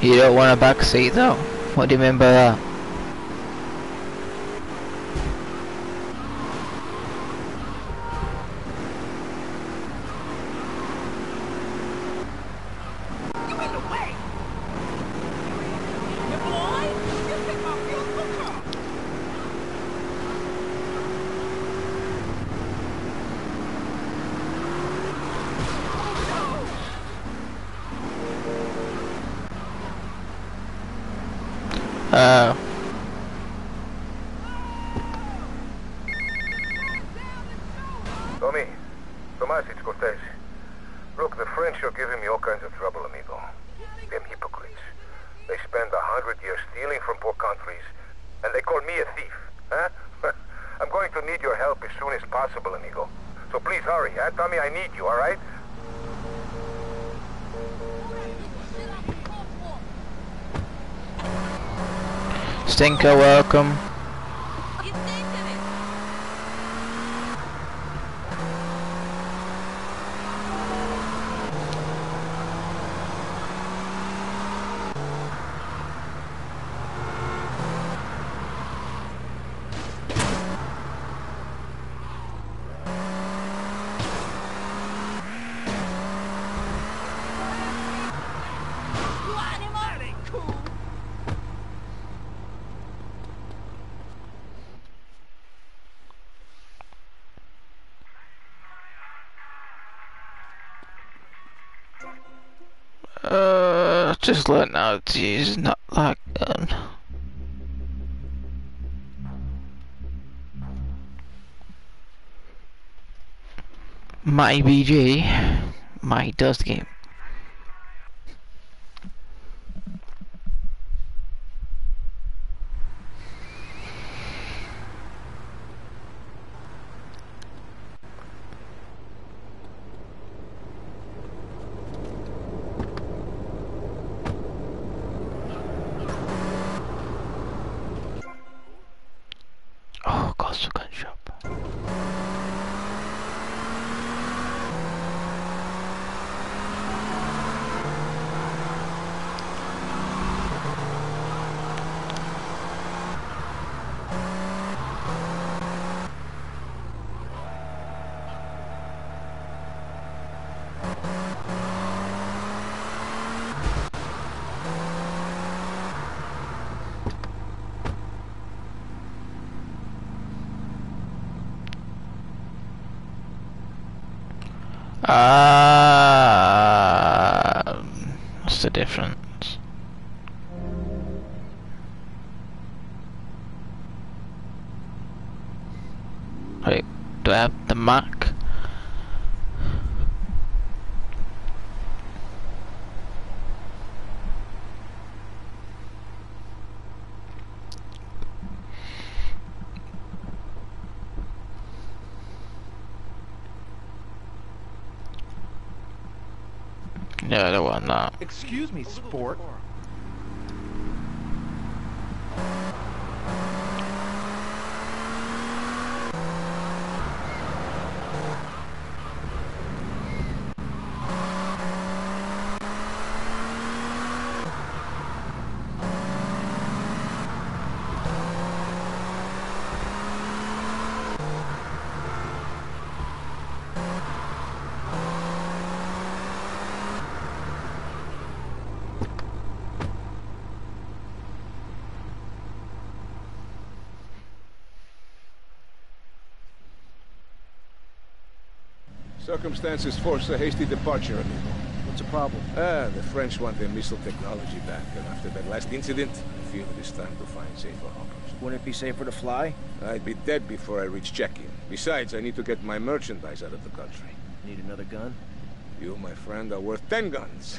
You don't want a back seat though? What do you mean by that? You in the way! You boy, you pick my beautiful car! Tommy, Tomas, it's Cortez. Look, the French are giving me all kinds of trouble, amigo. Them hypocrites. They spend 100 years stealing from poor countries, and they call me a thief, huh? I'm going to need your help as soon as possible, amigo. So please hurry, huh? Tommy, I need you, all right? Stinker, welcome. You thinking it? You animal! That ain't cool! Just learn how to use not that gun. My BG, my dust game. Oh, Coastal Gun Shop. What's the difference? Wait, do I have the Mac? No, I don't want that. Excuse me, sport. Circumstances force a hasty departure, amigo. What's the problem? The French want their missile technology back, and after that last incident, I feel it is time to find safer harbors. Wouldn't it be safer to fly? I'd be dead before I reach check-in. Besides, I need to get my merchandise out of the country. Need another gun? You, my friend, are worth 10 guns.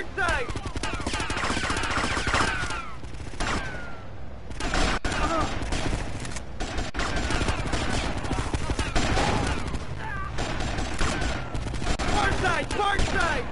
Port side! Port side! Port side!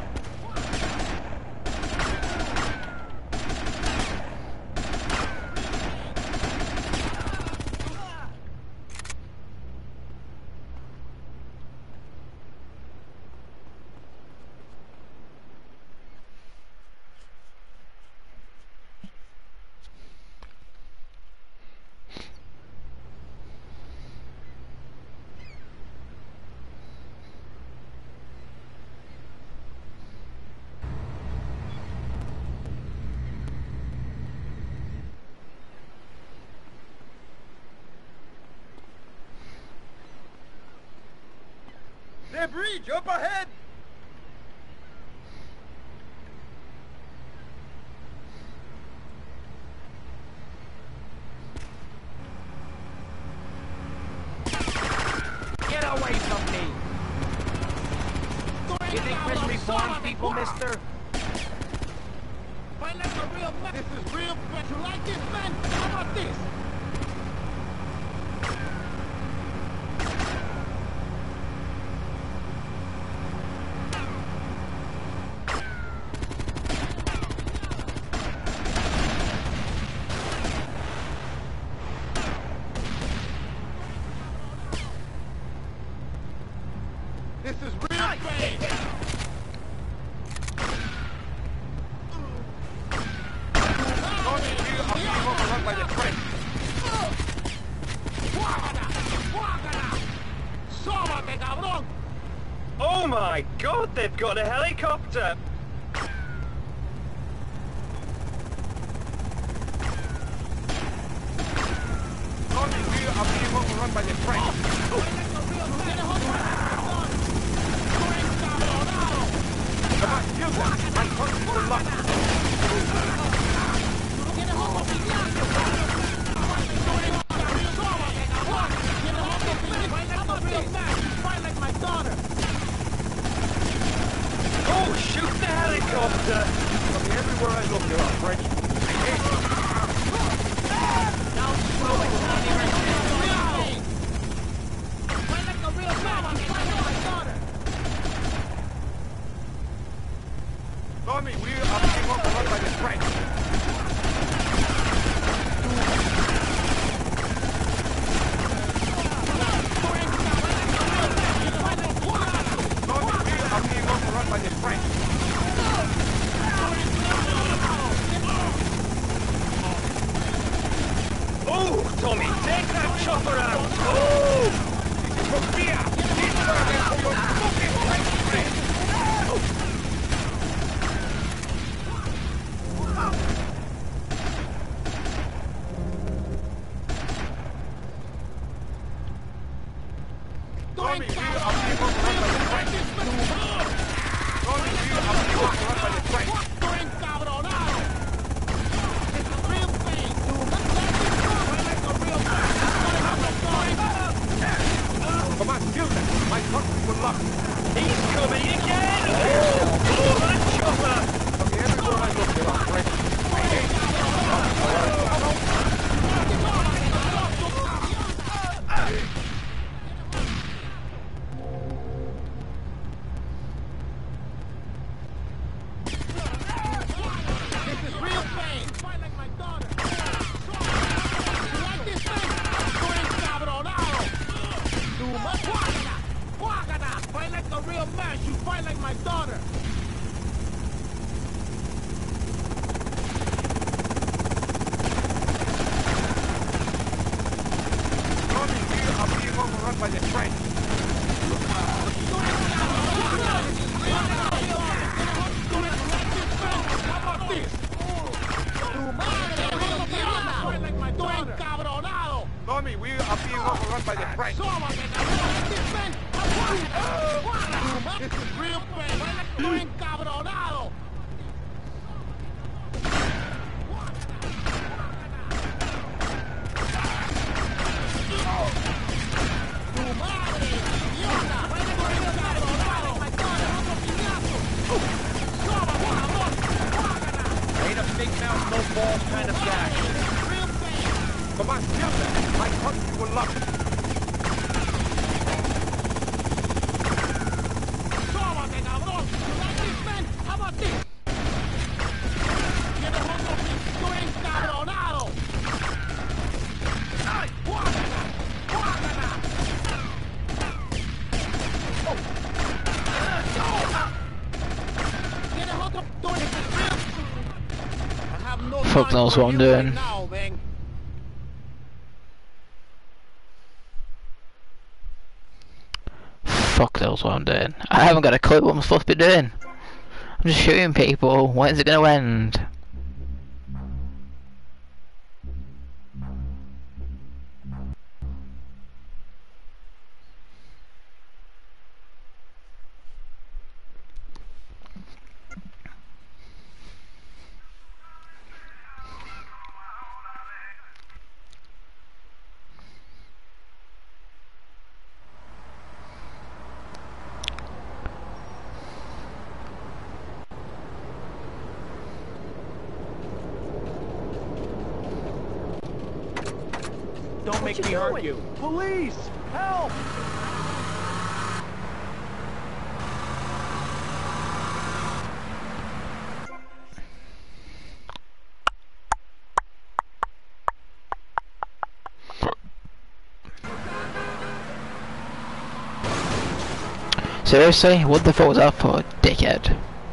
The bridge up ahead! Get away from me! You think this reforms people, mister? This is real. You like this, man? How about this? This is real bad. Oh my god, they've got a helicopter! We are being overrun by the French. Come on, kill them! My country for luck! Oh, shoot the helicopter! Everywhere I look, there are French. I hate them. Tommy, we are being overrun by the French. Tommy, we are being overrun by the French. Oh, Tommy, take that chopper out! Oh! Tommy, we are being overrun by the French. Tommy, we are being overrun by the French. Come on, kill them. My country for luck. He's coming again! Oh, that chopper! Okay, everywhere I look, there are French. I hate them. By the French. Tommy, we are being overrun by the French. This is real bad. fuck knows what I'm doing. Now, man. Fuck knows what I'm doing. I haven't got a clue what I'm supposed to be doing. I'm just shooting people. When's it gonna end? Don't make me hurt you. Police! Help! Seriously? What the fuck was that for, dickhead?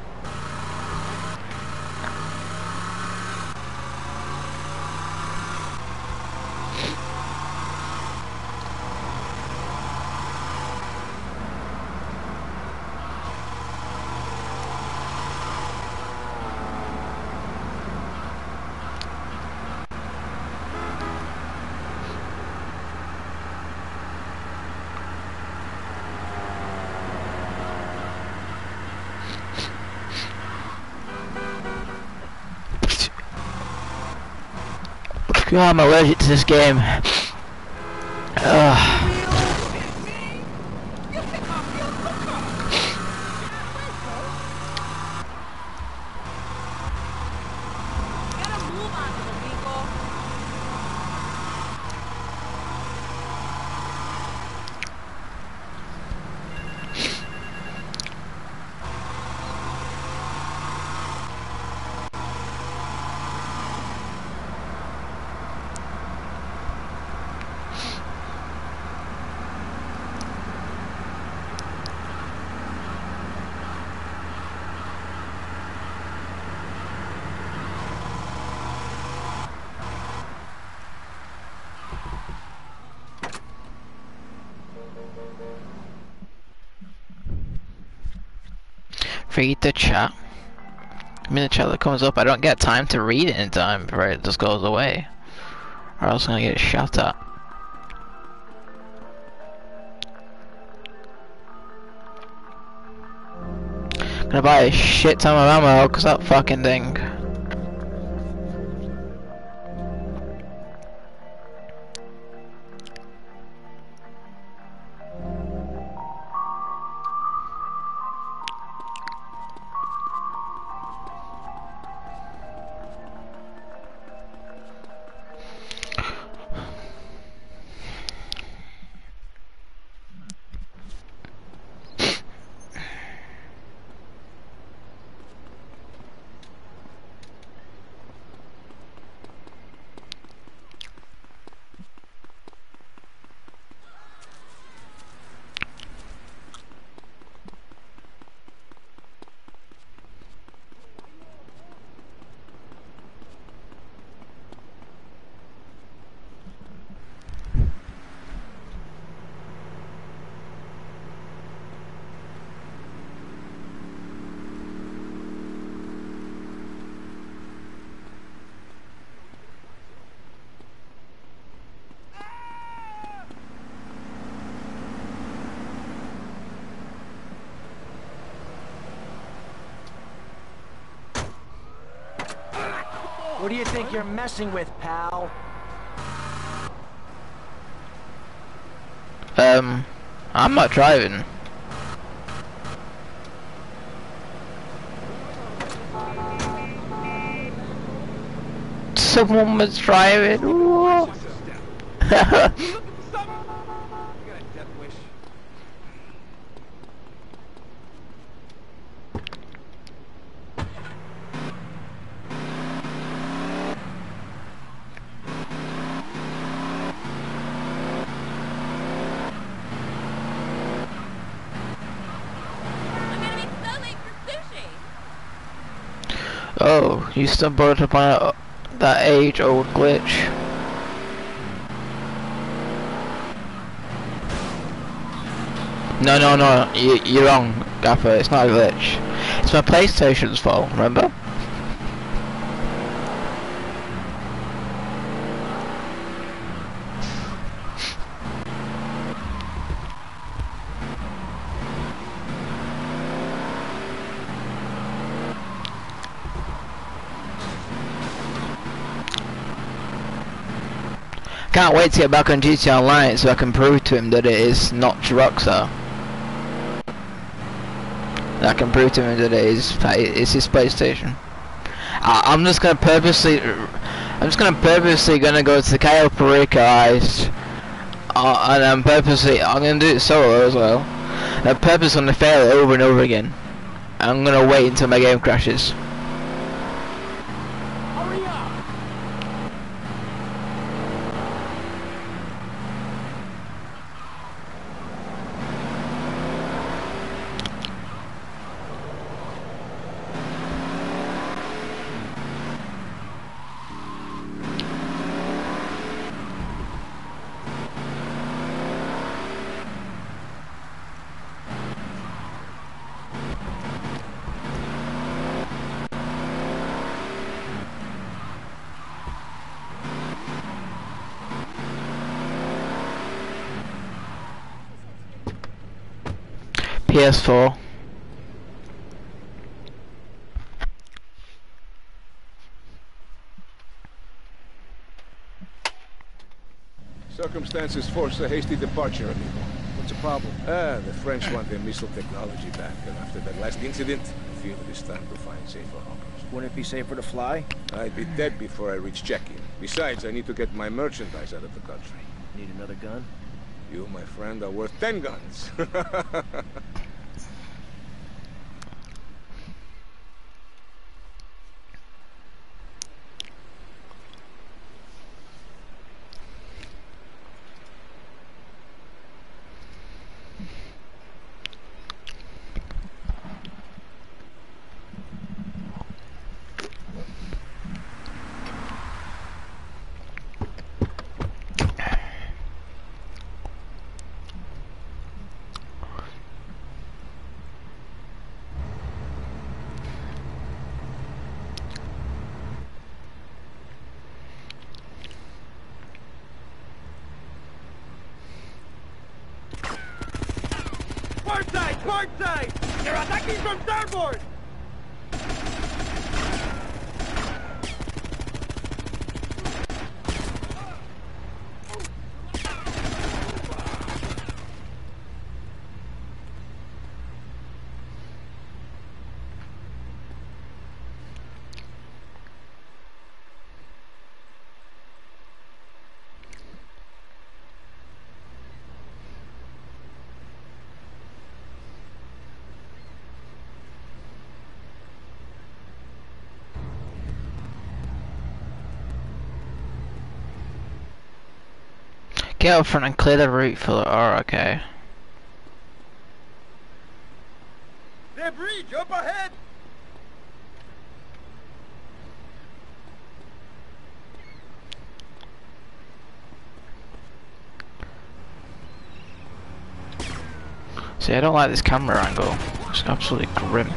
God, I'm allergic to this game. Ugh. Read the chat. I mean the chat that comes up, I don't get time to read it in time before it just goes away. Or else I'm gonna get shot at. I'm gonna buy a shit ton of ammo cause that fucking thing. What do you think you're messing with, pal? I'm not driving. Someone was driving. Whoa. Oh, you stumbled upon that age-old glitch. No, no, no, you're wrong, Gaffer, it's not a glitch. It's my PlayStation's fault, remember? Can't wait to get back on GTA Online so I can prove to him that it is not Rockstar. I can prove to him that it's his PlayStation. I'm just gonna purposely go to the Cayo Perico heist, and I'm gonna do it solo as well. And I'm purposely gonna fail it over and over again. I'm gonna wait until my game crashes. Hurry up! PS4. Circumstances forced a hasty departure, amigo. What's the problem? The French want their missile technology back, and after that last incident, I feel it is time to find safer harbors. Wouldn't it be safer to fly? I'd be dead before I reach check-in. Besides, I need to get my merchandise out of the country. Need another gun? You, my friend, are worth 10 guns. Port side! Port side! They're attacking from starboard! Get up front and clear the route for the... Oh, okay. The bridge up ahead! See, I don't like this camera angle. It's absolutely grim.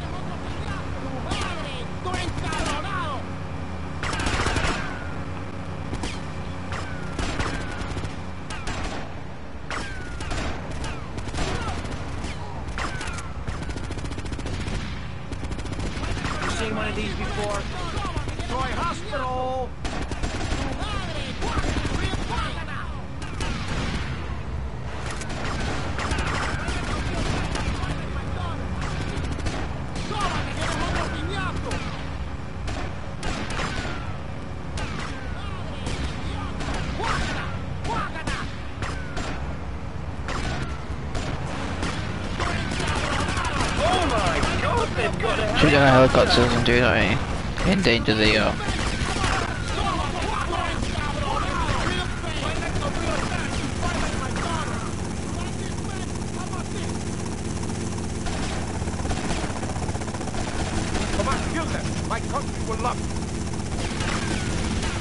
Seen one of these before? Troy Hospital! Shooting a helicopter doesn't do that, eh? Endanger the Come on, kill them! My country will love you!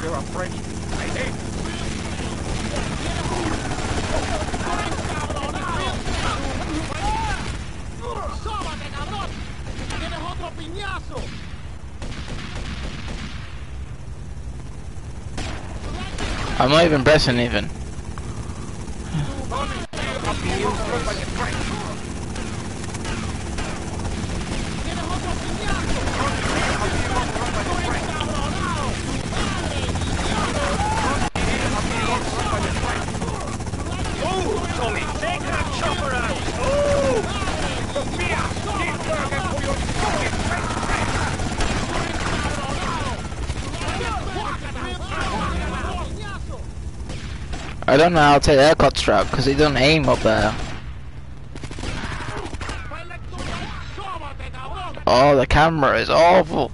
You're a French. I hate ¡Sóbate, cabrón! ¡Tienes otro piñazo! I'm not even pressing even. Tommy, take that chopper out! Oh! Sophia, keep working for your fucking French friend! I don't know how to take the aircot strap because it doesn't aim up there. Oh, the camera is awful.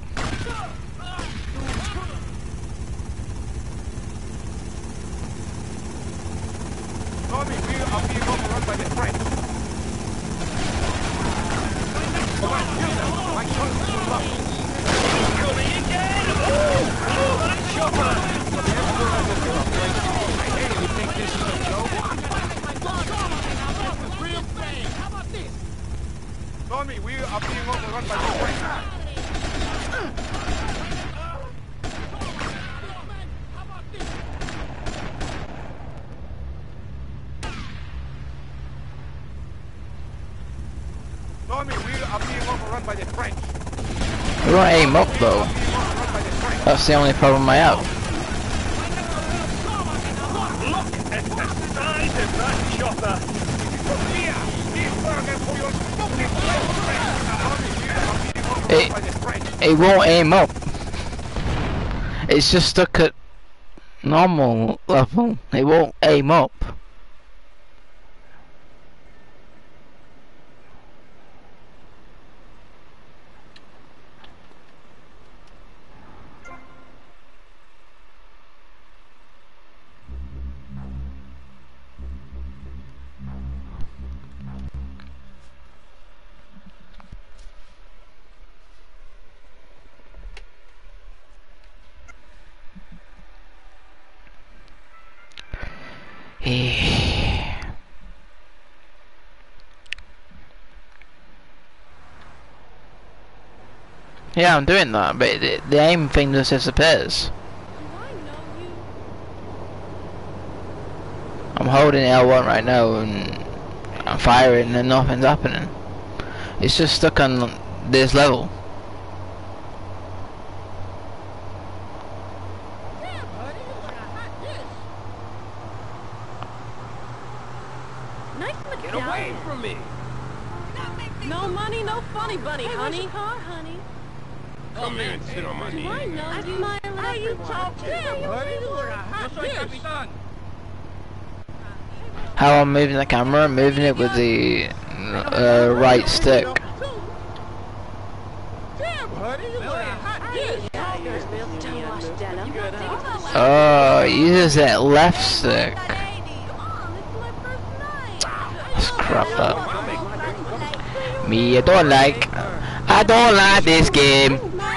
Tommy, we are being overrun by the French. Come on, kill them! My son's too low. He's coming again! Oh, that chopper! I hate you think this is a joke? Tommy, we are being overrun by the French. Tommy, we are being overrun by the French. We won't aim up though. That's the only problem I have. Look at the size of that chopper! Sophia, keep working for your fucking French friend! Tommy, we are being overrun by the French. It won't aim up. It's just stuck at normal level. It won't aim up. Yeah, I'm doing that, but the aim thing just disappears. I'm holding L1 right now and I'm firing and nothing's happening. It's just stuck on this level. Get away from me! No money, no funny bunny, honey. Car, honey. Come here and sit on my knee. I know you. Are you talking? How I'm moving the camera, I'm moving it with the right stick. Oh, uses that left stick. That's crap that. Me, I don't like this game.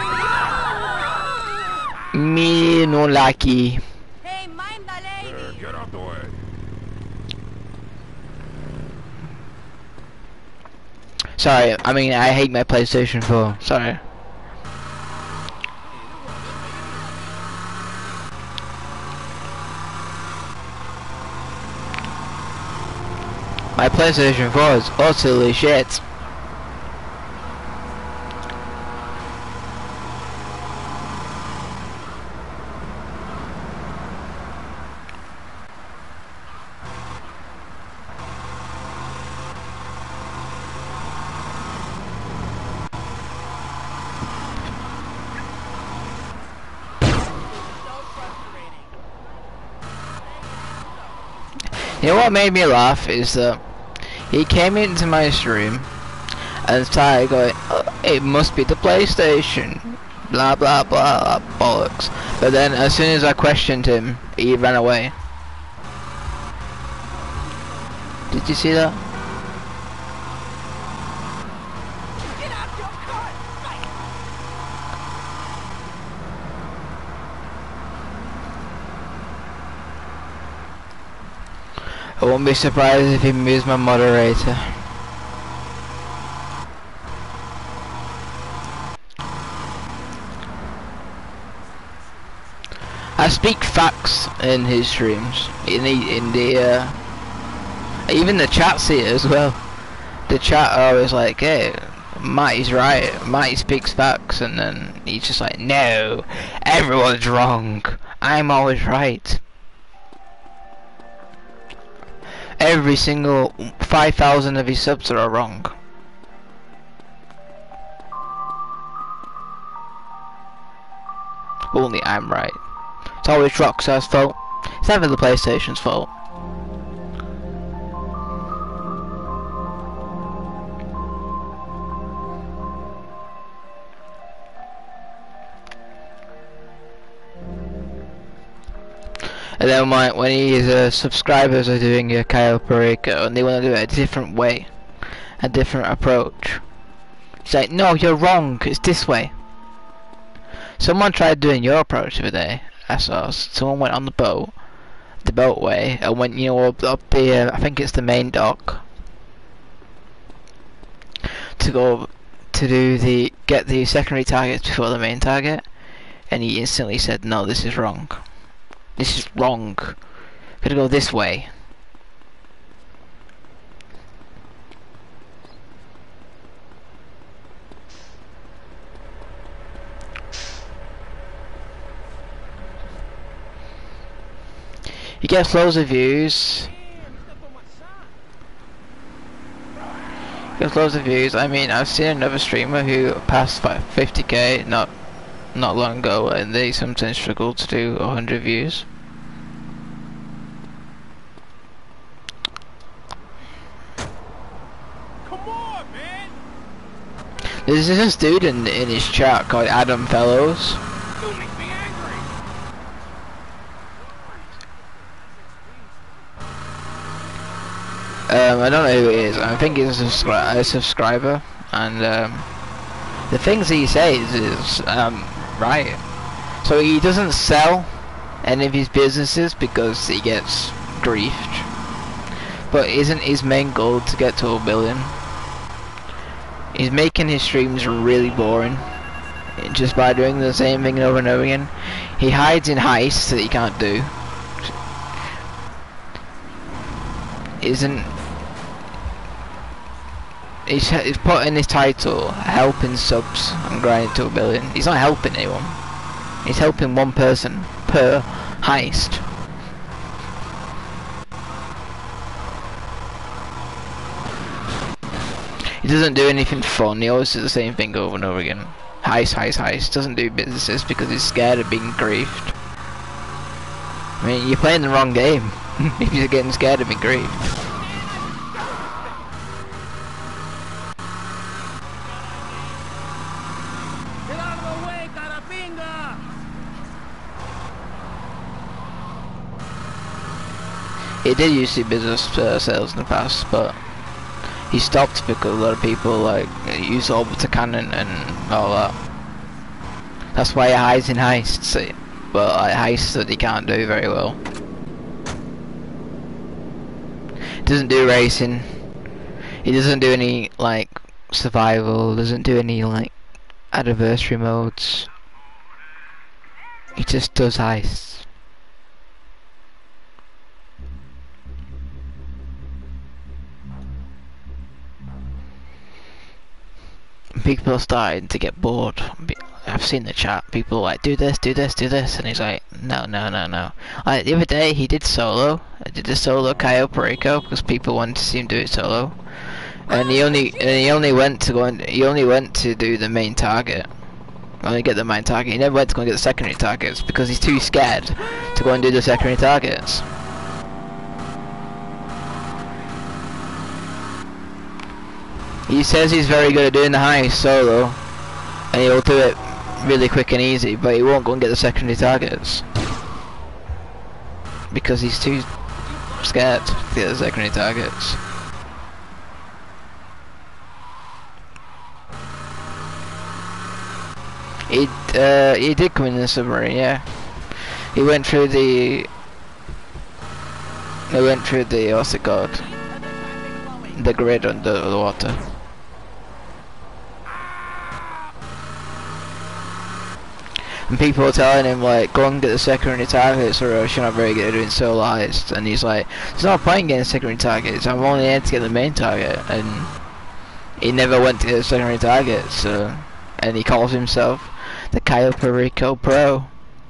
Me, no like it. Hey, mind the lady. Get out the way. Sorry, I mean, I hate my PlayStation 4. Sorry. My PlayStation 4 is utterly shit. You know what made me laugh is that he came into my stream and started going, oh, it must be the PlayStation, blah blah blah, bollocks. But then as soon as I questioned him, he ran away. Did you see that? Get out your car and fight. I won't be surprised if he moves my moderator. I speak facts in his streams. In the even the chat see it as well. The chat are always like, hey, Matty's right. Matty speaks facts, and then he's just like, no, everyone's wrong. I'm always right. Every single 5,000 of his subs are wrong. Only I'm right. It's always Rockstar's fault. It's never the PlayStation's fault. And then when his subscribers are doing a Kyle Perico and they want to do it a different way, a different approach, he's like, no, you're wrong, it's this way. Someone tried doing your approach the other day. I saw someone went on the boatway, and went, you know, up the, I think it's the main dock, to go to do get the secondary targets before the main target, and he instantly said, no, this is wrong. This is wrong. Gotta go this way. He gets loads of views. Gets loads of views. I mean, I've seen another streamer who passed 50k not long ago, and they sometimes struggle to do 100 views. Come on, man! There's this dude in his chat called Adam Fellows. You make me angry! I don't know who he is. I think he's a subscriber, and the things he says is right. So he doesn't sell any of his businesses because he gets griefed. But isn't his main goal to get to 1 billion? He's making his streams really boring, just by doing the same thing over and over again. He hides in heists that he can't do. He's put in his title, helping subs and grinding to 1 billion. He's not helping anyone. He's helping one person per heist. He doesn't do anything fun. He always does the same thing over and over again. Heist, heist, heist. Doesn't do businesses because he's scared of being griefed. I mean, you're playing the wrong game if you're getting scared of being griefed. He did used to do business sales in the past, but he stopped because a lot of people like use orbital cannon and all that. That's why he hides in heists, see? But like, heists that he can't do very well. Doesn't do racing. He doesn't do any like survival. Doesn't do any like anniversary modes. He just does heists. People are starting to get bored. I've seen the chat. People are like, do this, do this, do this, and he's like, no, no, no, no. Like the other day, he did solo. I did the solo Kyle Perico because people wanted to see him do it solo, and he only went to do the main target. Only get the main target. He never went to go and get the secondary targets because he's too scared to go and do the secondary targets. He says he's very good at doing the heist solo, and he'll do it really quick and easy, but he won't go and get the secondary targets because he's too scared to get the secondary targets. He did come in the submarine, yeah. He went through the They went through the, what's it called? The grid under the water. And people were telling him like, go and get the secondary targets or else you're not very good at doing solo heists. And he's like, there's no point in getting secondary targets, I'm only here to get the main target. And he never went to get the secondary target, so... And he calls himself the Cayo Perico Pro.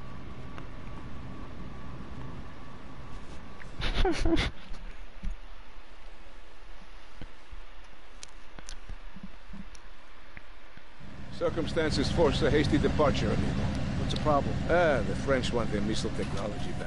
Circumstances force a hasty departure, amigo. What's the problem? The French want their missile technology back.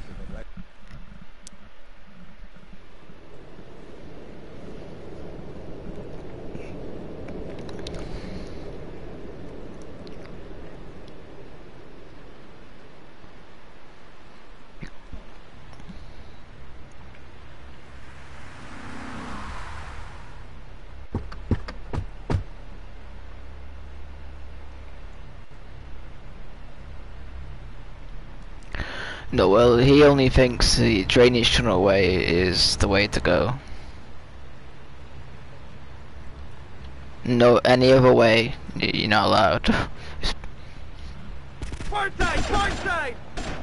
No, well, he only thinks the drainage tunnel way is the way to go. No, any other way, you're not allowed. Port side! Port side!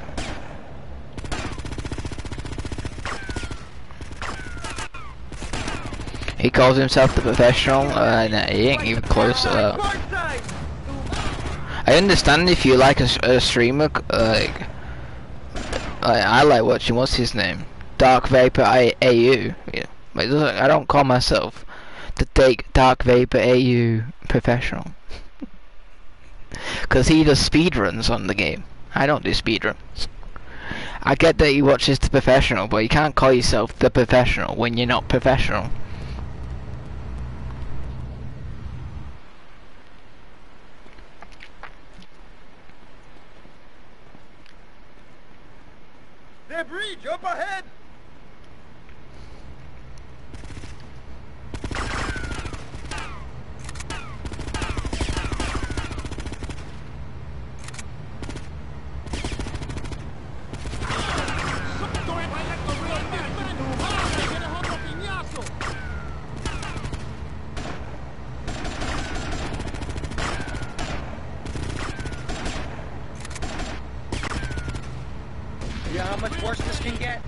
He calls himself the professional, and he ain't even close to that. Port side! I understand if you like a streamer, like I like watching, what's his name? Dark Vapor AU. Yeah. But I don't call myself the Dark Vapor AU professional. Because he does speedruns on the game. I don't do speedruns. I get that he watches the professional, but you can't call yourself the professional when you're not professional. The bridge up ahead! Yeah, how much worse this can get?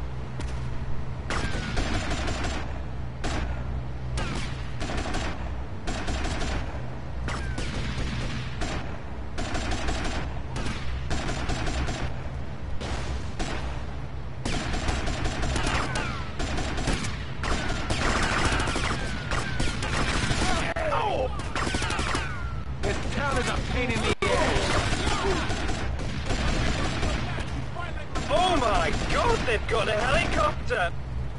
This town is a pain in the ass! Oh my god, they've got a helicopter!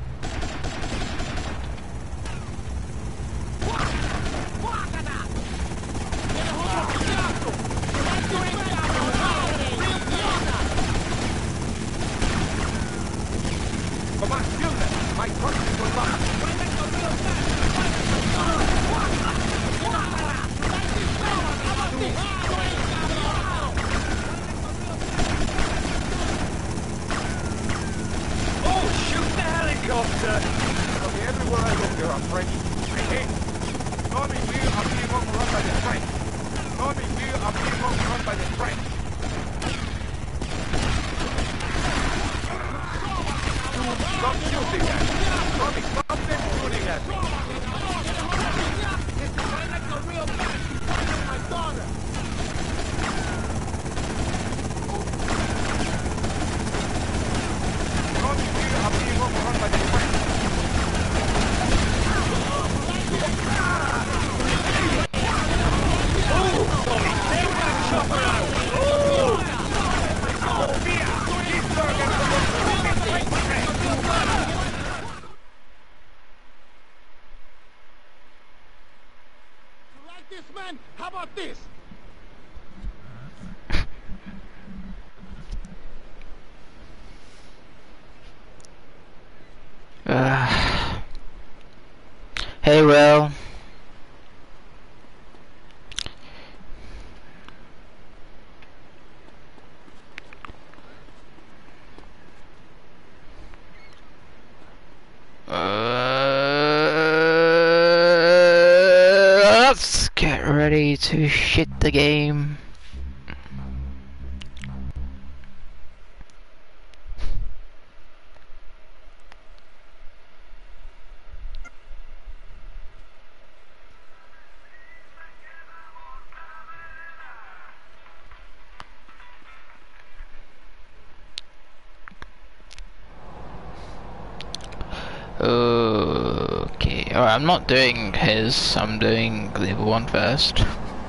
Come on, kill them! My target will lock! Oh, shoot the helicopter! Okay, everywhere I look, there are French. I hate it. Tommy, we are being overrun by the French. Tommy, we are being overrun by the French. Stop shooting at me. Tommy, stop them shooting at me. Tommy, we are being overrun by the French. Oh, Tommy, take that chopper out! Oh! Sophia, keep target for the You like this, man? How about this? Hey, well. Get ready to shit the game. Okay, alright, I'm not doing his, I'm doing the other one first.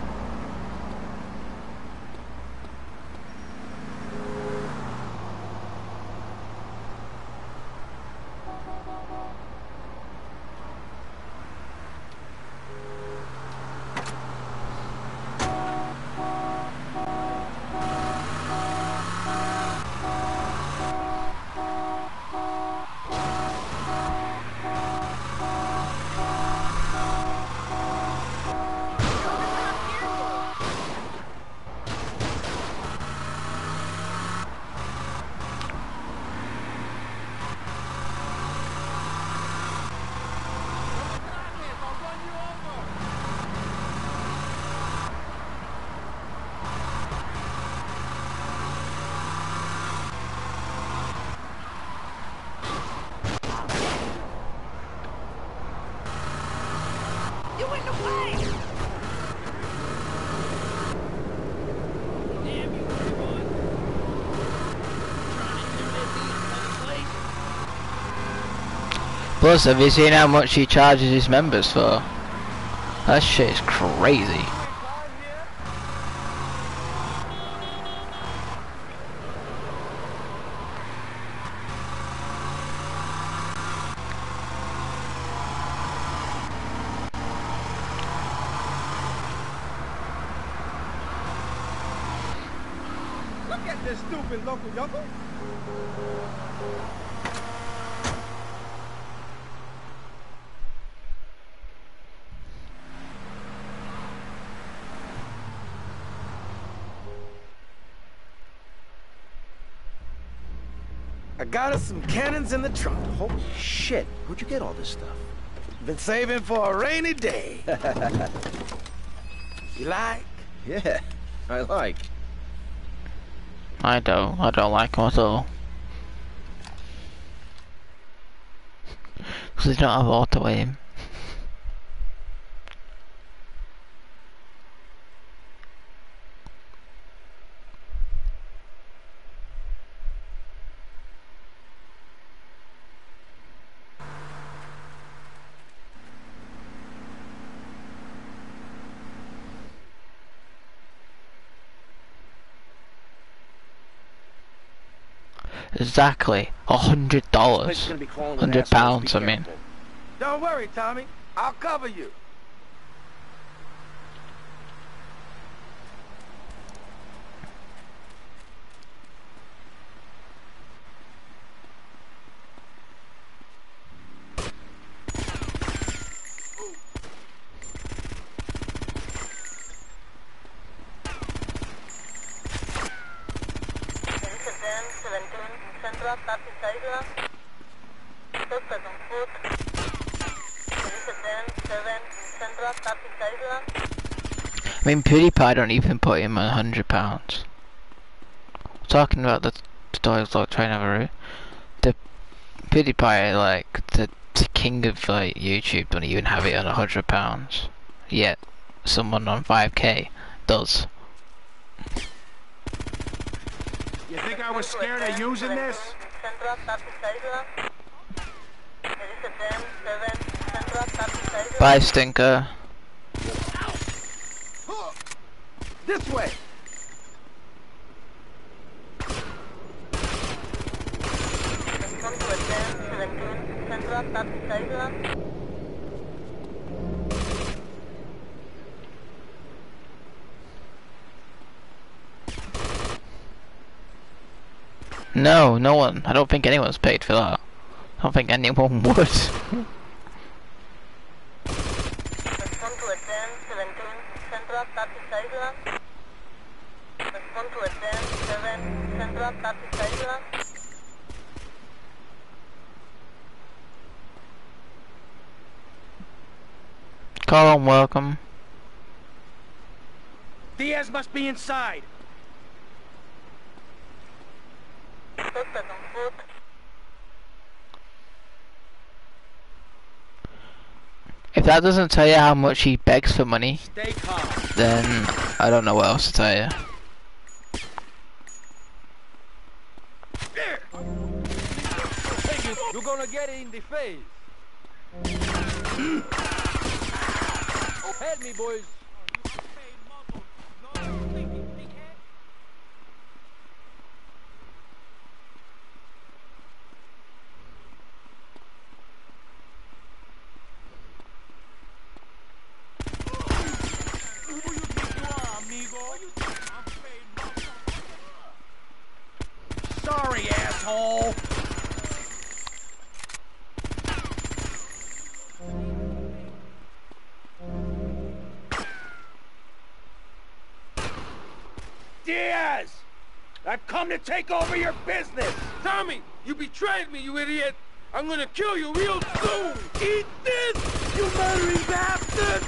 Plus, have you seen how much he charges his members for? That shit is crazy. Look at this stupid local yokel. I got us some cannons in the trunk. Holy shit, where'd you get all this stuff? Been saving for a rainy day. You like? Yeah, I like. I don't like him at all. Because they don't have auto aim. Exactly, $100. £100, I mean. Don't worry, Tommy. I'll cover you. I mean, PewDiePie don't even put him on £100. Talking about the dogs like trying to have a route. The PewDiePie, like the king of like YouTube, don't even have it on £100. Yet someone on 5K does. You think I was scared of using this? Bye, Stinker. This way. No, no one. I don't think anyone's paid for that. I don't think anyone would. Colin, welcome. Diaz must be inside. If that doesn't tell you how much he begs for money, Stay calm. then I don't know what else to tell you. You're gonna get it in the face. Help me, boys. Sorry, asshole. Diaz! I've come to take over your business! Tommy, you betrayed me, you idiot. I'm gonna kill you real soon. Eat this, you murdering bastard.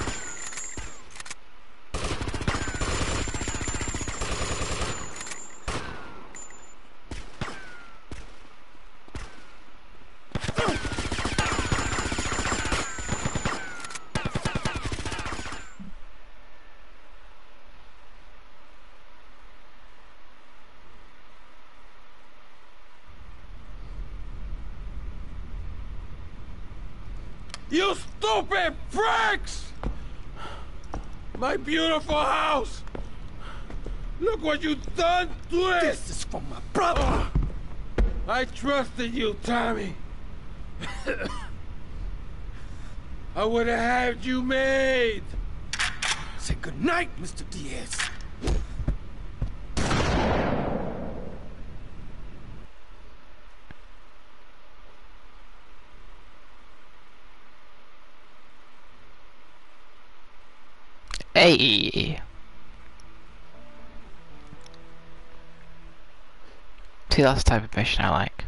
You stupid pricks! My beautiful house! Look what you've done to it! This is for my brother. I trusted you, Tommy. I would have had you made. Say goodnight, Mr. Diaz. Hey. See, that's the type of mission I like.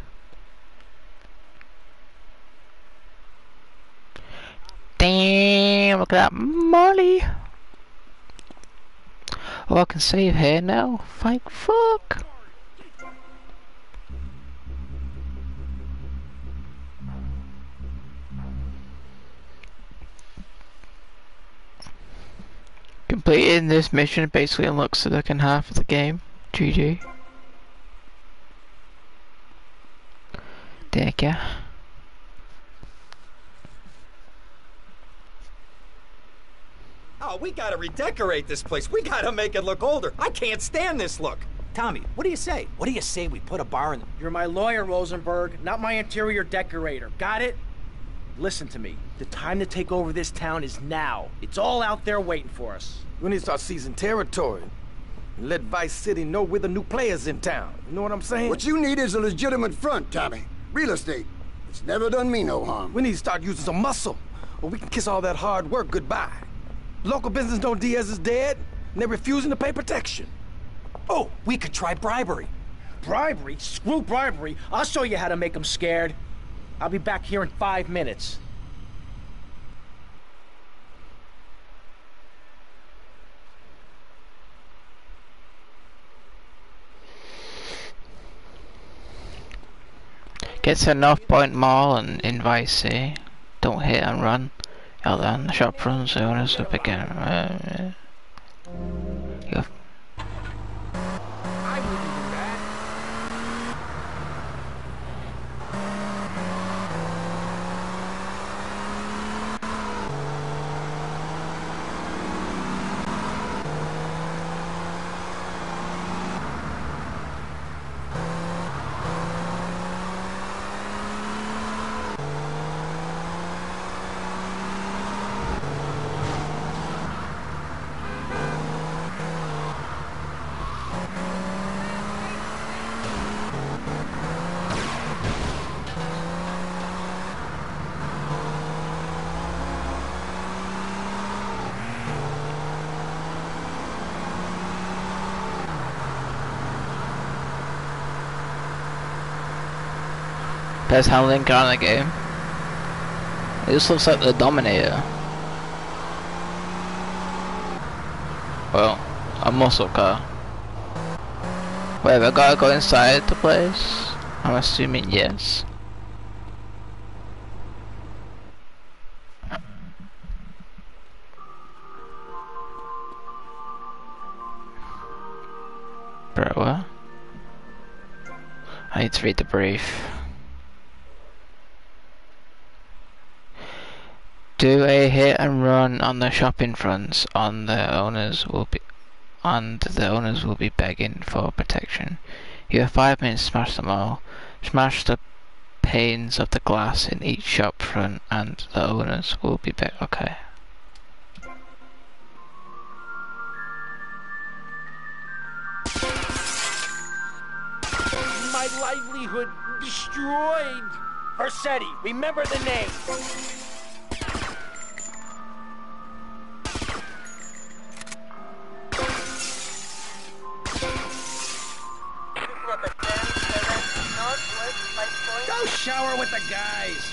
Damn, look at that money. Oh, I can save here now. Thank fuck. Completing this mission basically unlocks the second half of the game. GG. Take care. Oh, we gotta redecorate this place. We gotta make it look older. I can't stand this look. Tommy, what do you say? What do you say we put a bar in the... You're my lawyer, Rosenberg, not my interior decorator. Got it? Listen to me. The time to take over this town is now. It's all out there waiting for us. We need to start seizing territory. And let Vice City know we're the new players in town. You know what I'm saying? What you need is a legitimate front, Tommy. Real estate. It's never done me no harm. We need to start using some muscle, or we can kiss all that hard work goodbye. Local business know Diaz is dead, and they're refusing to pay protection. Oh, we could try bribery. Bribery? Screw bribery. I'll show you how to make them scared. I'll be back here in 5 minutes. Get to North Point Mall and in Vice City. Don't hit and run. Out there, the shop runs owners up again. Go. I wouldn't do that. Best handling car in the game. It just looks like the Dominator. Well, A muscle car. Wait, I gotta go inside the place? I'm assuming yes. Bro, what? I need to read the brief. Do a hit and run on the shopping fronts and the owners will be begging for protection. You have 5 minutes to smash them all. Smash the panes of the glass in each shop front and the owners will be okay. My livelihood destroyed. Versetti, remember the name. Go shower with the guys.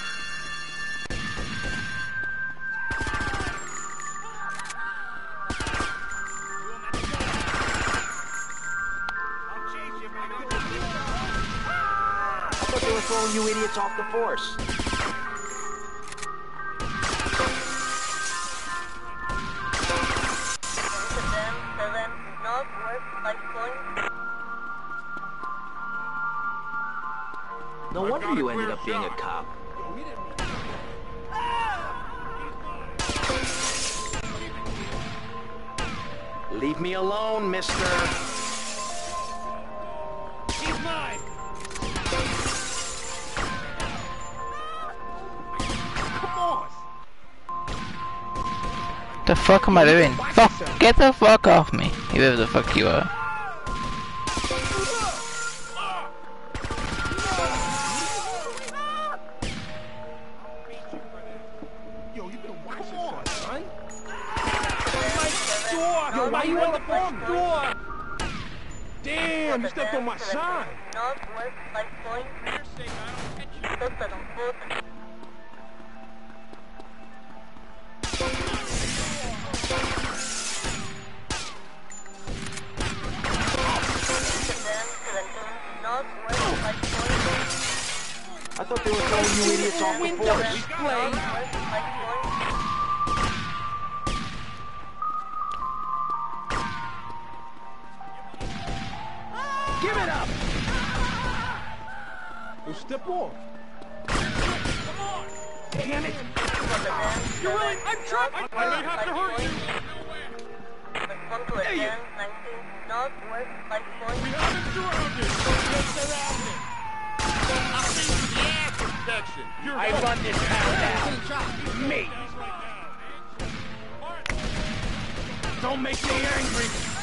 I thought they were throwing you idiots off the force. No wonder you ended up being a cop. Leave me alone, mister. He's mine. Come on. The fuck am I doing? Fuck! Get the fuck off me, whoever the fuck you are. Yo, why you on the front door? Damn, you stepped on my sign. I thought they were throwing you idiots off the force. Give it up! Well, step off. Come on! Damn it! You're really... I'm trapped! I may have to hurt you! There you... We have him surrounded! Get surrounded! I see the air protection! I run this town now! Me! Don't make me angry!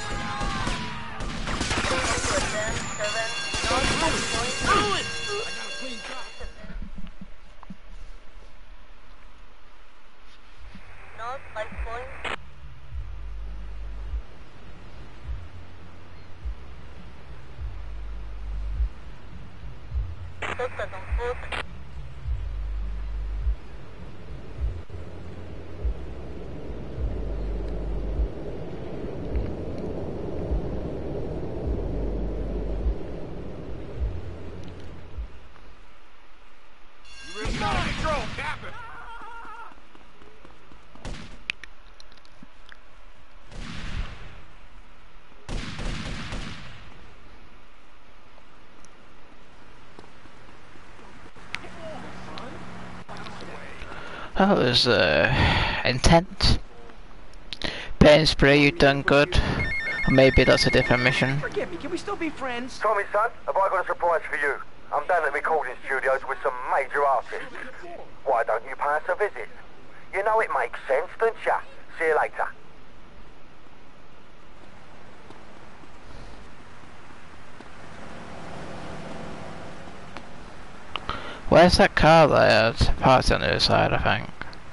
Control, Captain! That was intense. Paint spray, you done good. Or maybe that's a different mission. Forgive me, can we still be friends? Tommy, son, have I got a surprise for you? I'm down at the recording studios with some major artists. Why don't you pay us a visit? You know it makes sense, don't ya? See you later. Where's that car there? It's parked on the other side, I think.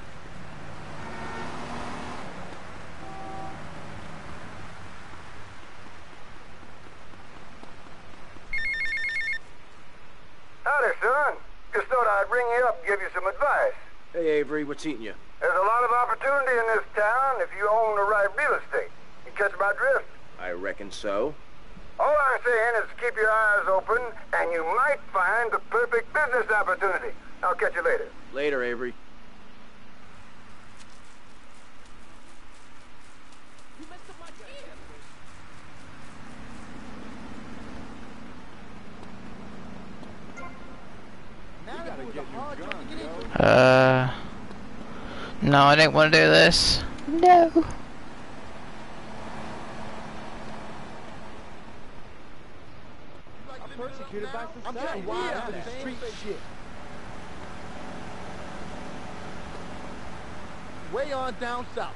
Howdy, son. Just thought I'd ring you up and give you some advice. Hey, Avery, what's eating you? There's a lot of opportunity in this town if you own the right real estate. You catch my drift? I reckon so. All I'm saying is keep your eyes open, and you might find the perfect business opportunity. I'll catch you later. Later, Avery. No, I didn't want to do this. No. Persecuted by society. I'm wild for the street shit. Way on down south.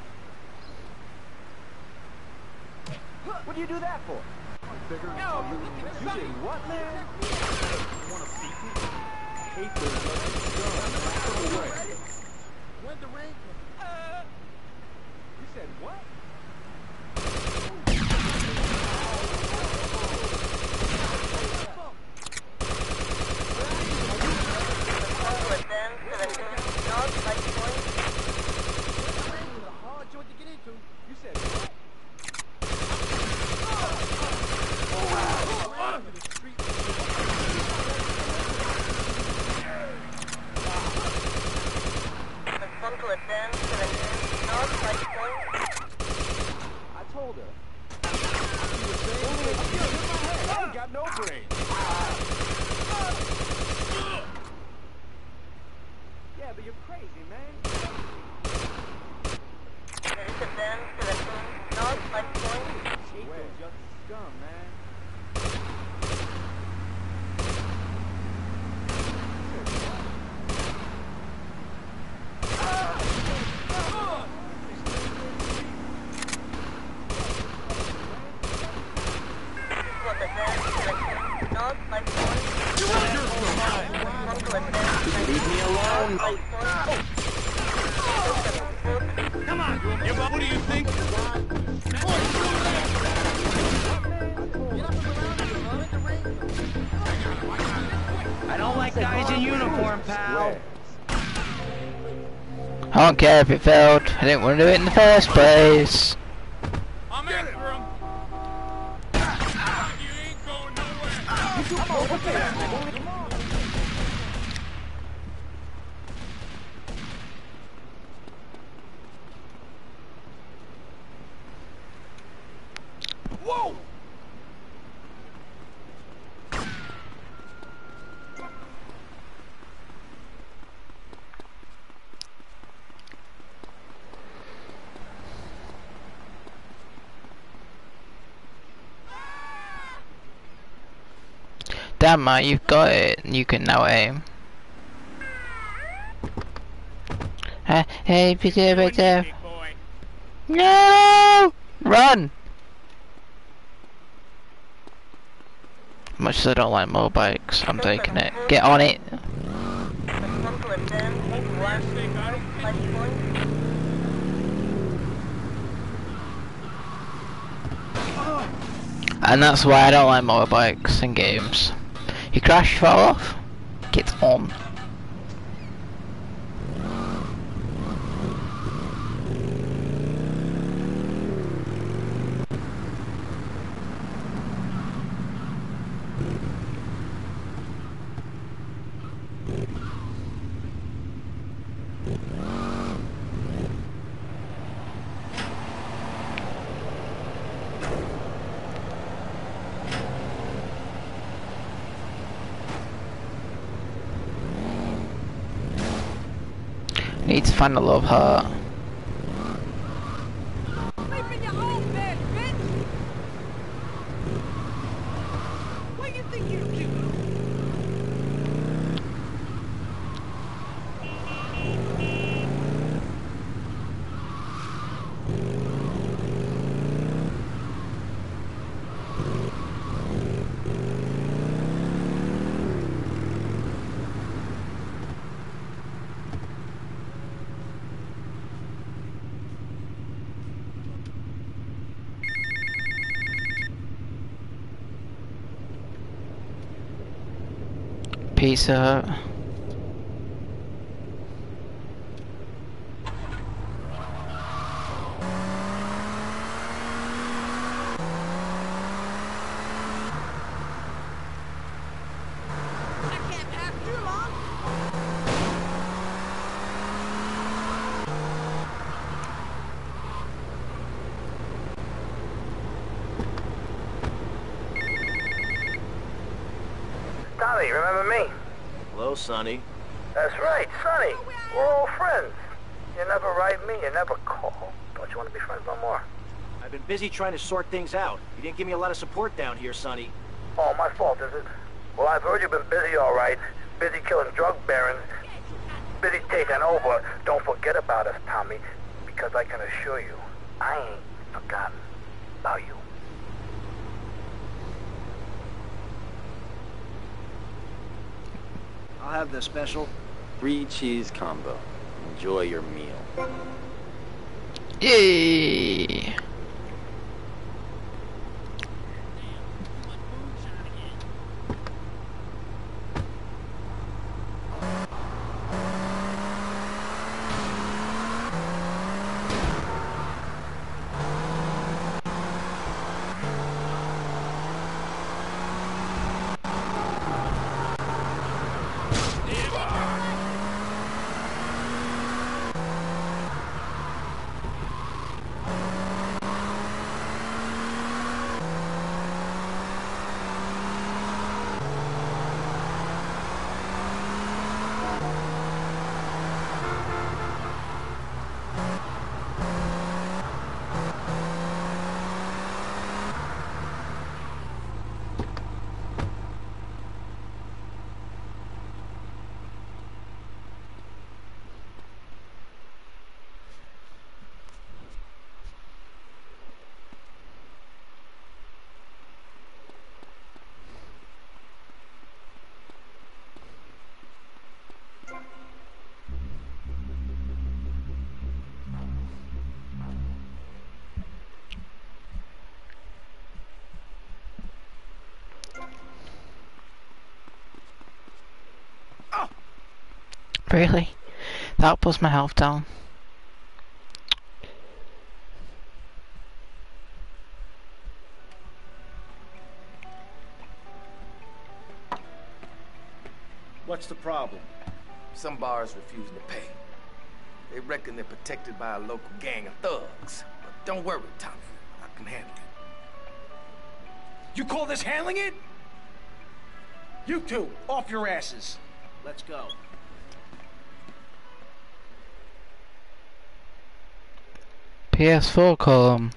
What do you do that for? Yo, you did what, man? Want to beat me? Hate those lucky guns. When the rain comes. You said what? Leave me alone. Come on, what do you think? I don't like guys in uniform, pal. I don't care if it failed. I didn't want to do it in the first place. I'm after him. You ain't going nowhere. Whoa! Damn, man, you've got it. You can now aim. Hey, pick it up right there. No! Run! Much as I don't like motorbikes, I'm taking it. Get on it! And that's why I don't like motorbikes in games. You crash, fall off, get on. Need to find a love heart. Sleep in your own bed, bitch! What do you think you do? Pizza Hut. Sonny, remember me? Hello, Sonny. That's right, Sonny. We're all friends. You never write me, you never call. Don't you want to be friends no more? I've been busy trying to sort things out. You didn't give me a lot of support down here, Sonny. Oh, my fault, is it? Well, I've heard you've been busy, all right. Busy killing drug barons. Busy taking over. Don't forget about us, Tommy, because I can assure you, I ain't forgotten about you. I'll have the special. 3 cheese combo. Enjoy your meal. Yay! Really? That puts my health down. What's the problem? Some bars refuse to pay. They reckon they're protected by a local gang of thugs. But don't worry, Tommy. I can handle it. You call this handling it? You two, off your asses. Let's go. PS4 column.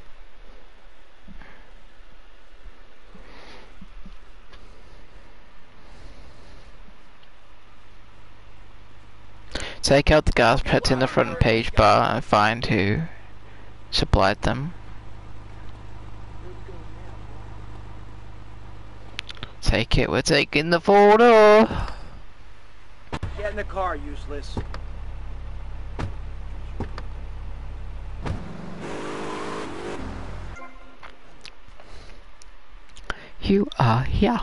Take out the guards protecting the front page bar and find who supplied them. Take it, we're taking the photo. Get in the car, useless. You are here.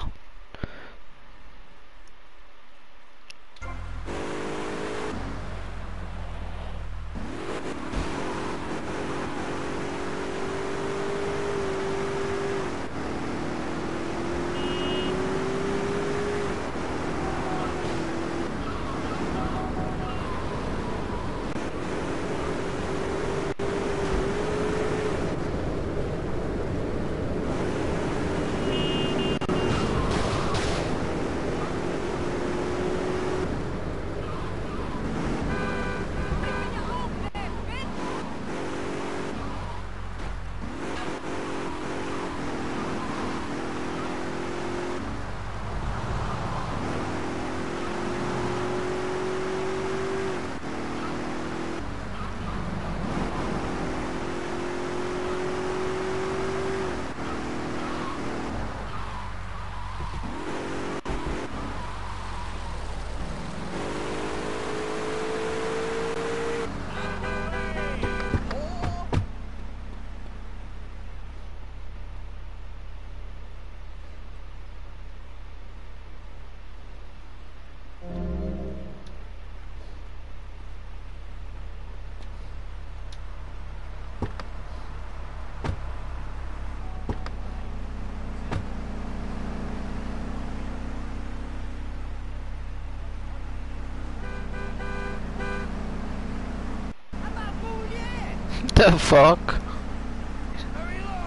The fuck?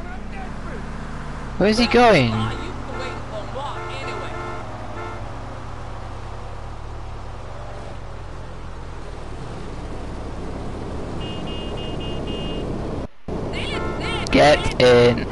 Where's he going? Get in.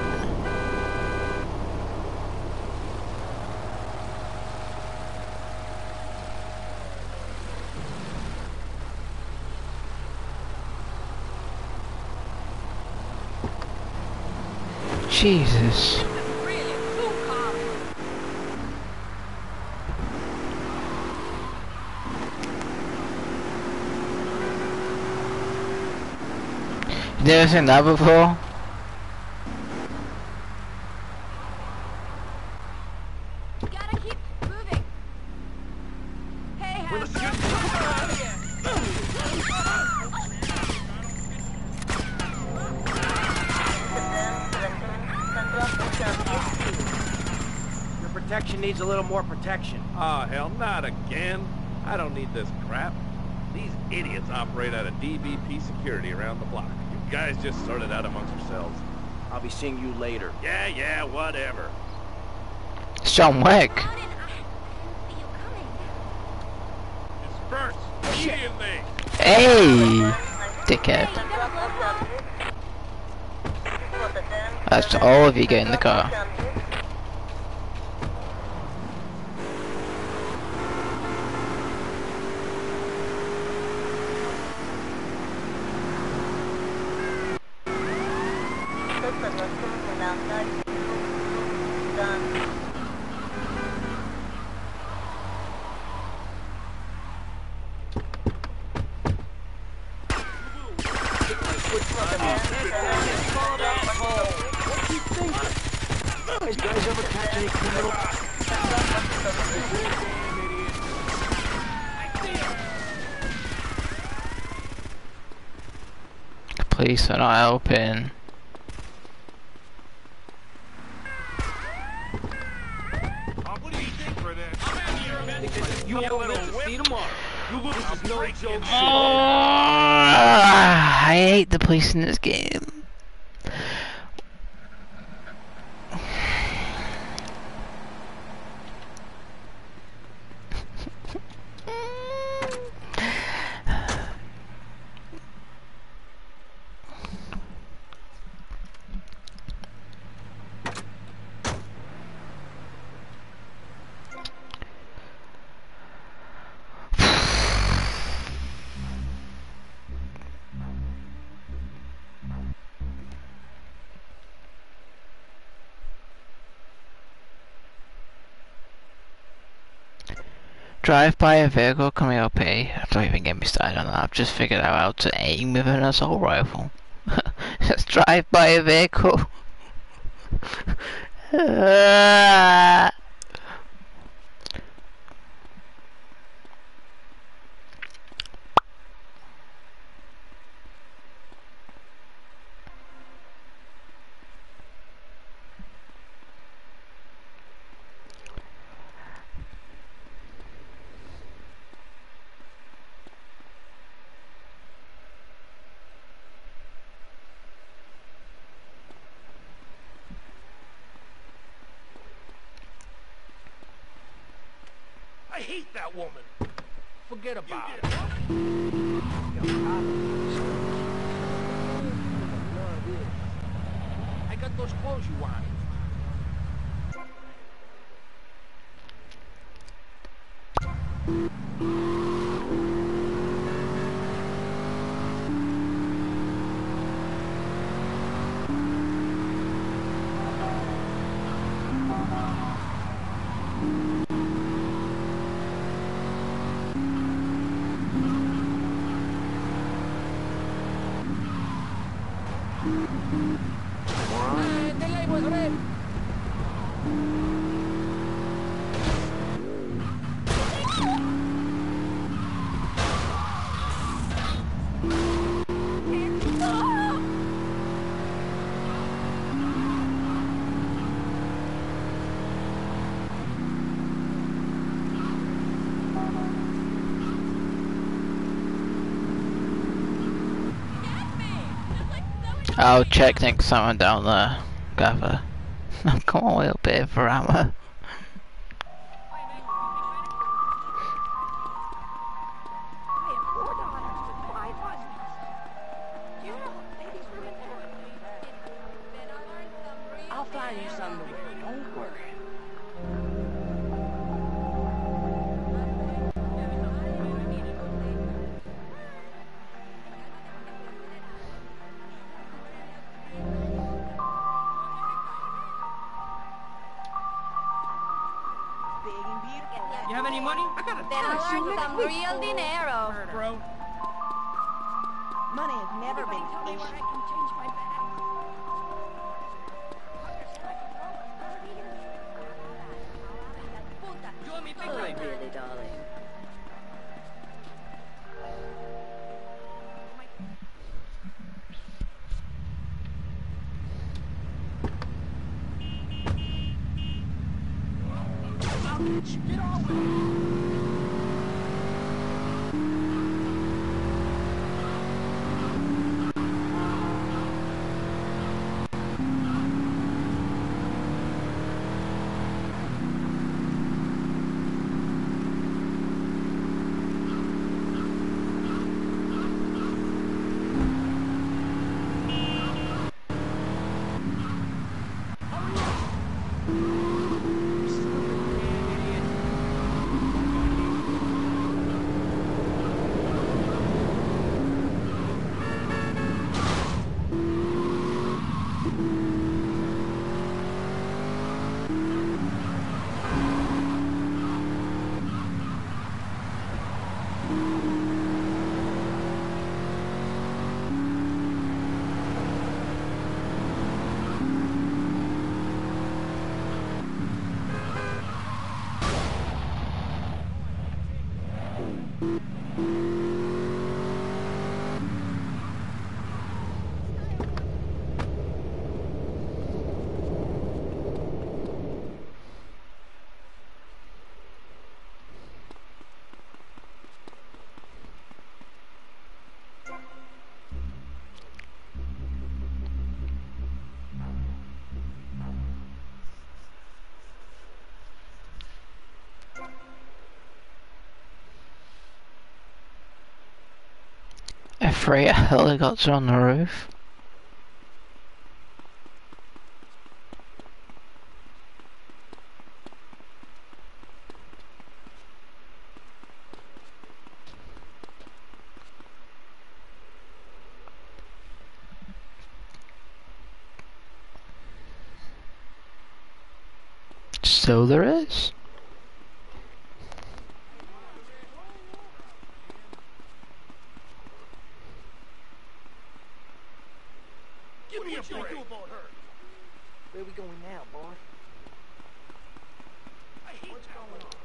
Jesus. You never seen that before? Gotta keep moving. Hey, how's Your protection needs a little more protection. Oh, hell, not again. I don't need this crap. These idiots operate out of DBP security around the block. You guys just sort it out amongst yourselves. I'll be seeing you later. Yeah, whatever. It's John Wick. Disperse immediately. Hey, dickhead. That's all of you get in the car. You guys ever catch any criminal? The police are not helping. What do you think for this? You will live to see tomorrow. You lose is no joke. I hate the police in this game. Drive by a vehicle coming up A. Don't even get me started on that. I've just figured out how to aim with an assault rifle. Just drive by a vehicle. I hate that woman. Forget about it. I got those clothes you wanted. I'll check next time I'm down there, Gaffer. Come on, we'll pay for ammo. any money? I gotta Then I'll earn some real dinero. bro. Money has never been an issue. I can change my bag. Oh, really, darling. Get on with it. A freighter helicopter on the roof. So there is. Give me a break. Where we going now, boy? What's going on?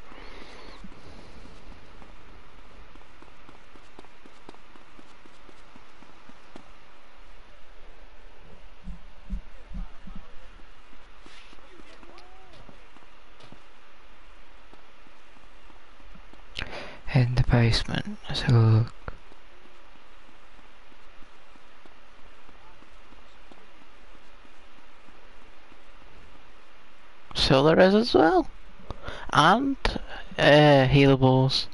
In the basement. Let's have a look. So there is as well. And healables.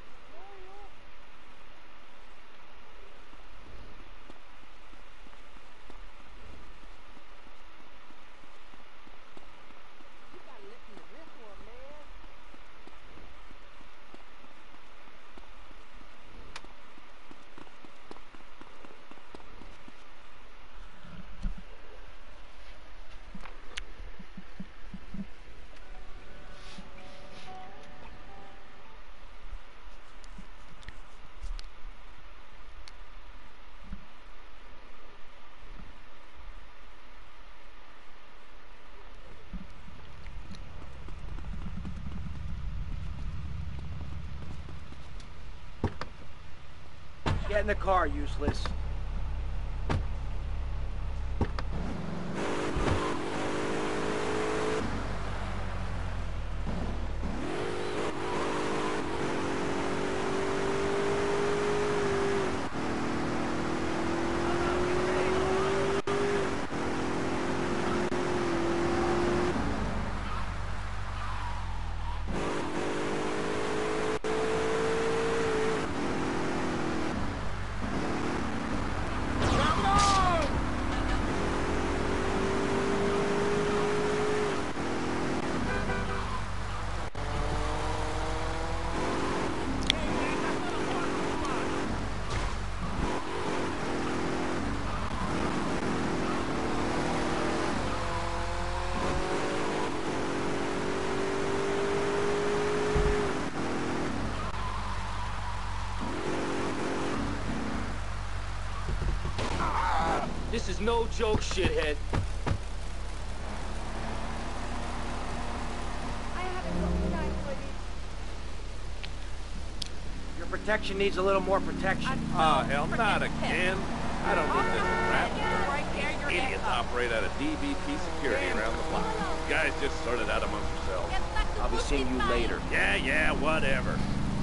Get in the car, useless. no joke, shithead. Your protection needs a little more protection. Oh, hell, not again. I don't need this crap. Idiots operate out of DVP security around the block. You guys just sort it out amongst yourselves. I'll be seeing you later. Yeah, whatever.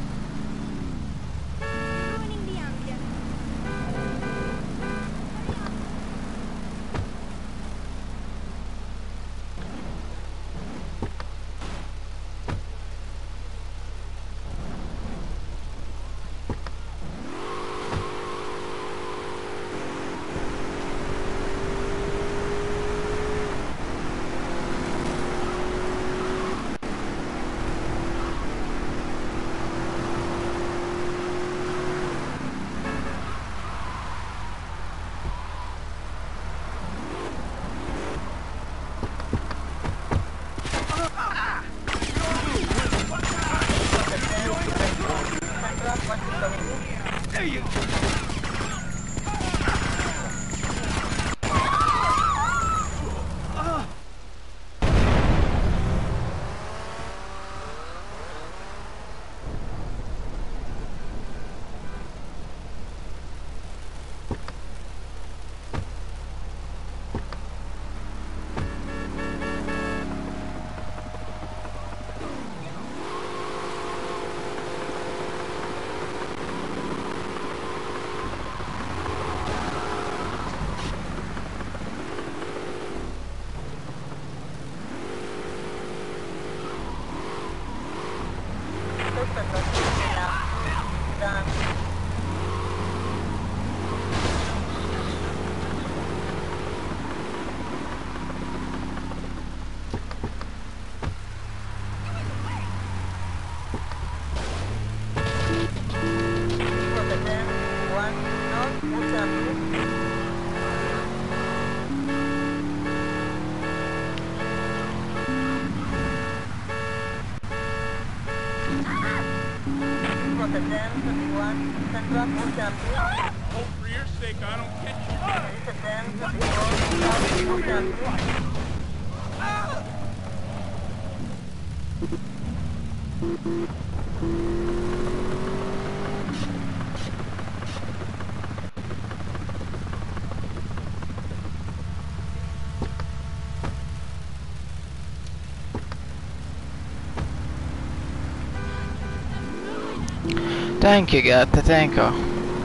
Hope for your sake I don't Thank you, Gatta, thank you.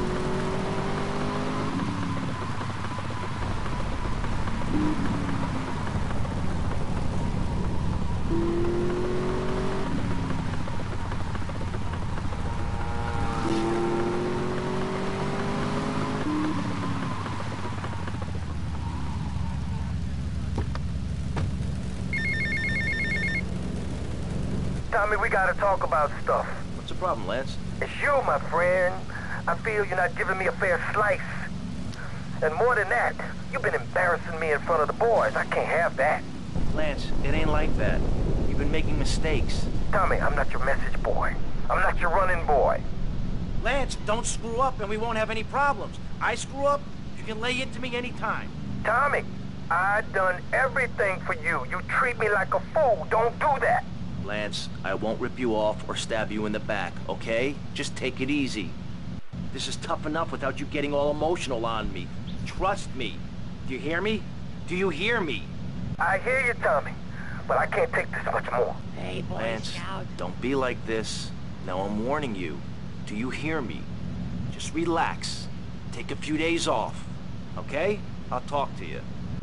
Tommy, we gotta talk about stuff. What's the problem, Lance? It's you, my friend. I feel you're not giving me a fair slice. And more than that, you've been embarrassing me in front of the boys. I can't have that. Lance, it ain't like that. You've been making mistakes. Tommy, I'm not your message boy. I'm not your running boy. Lance, don't screw up and we won't have any problems. I screw up, you can lay into me anytime. Tommy, I done everything for you. You treat me like a fool. Don't do that. Lance, I won't rip you off or stab you in the back, okay? Just take it easy. This is tough enough without you getting all emotional on me. Trust me. Do you hear me? Do you hear me? I hear you, Tommy, but I can't take this much more. Hey, Boy Lance, Scout. don't be like this. Now I'm warning you. Do you hear me? Just relax. Take a few days off, okay? I'll talk to you.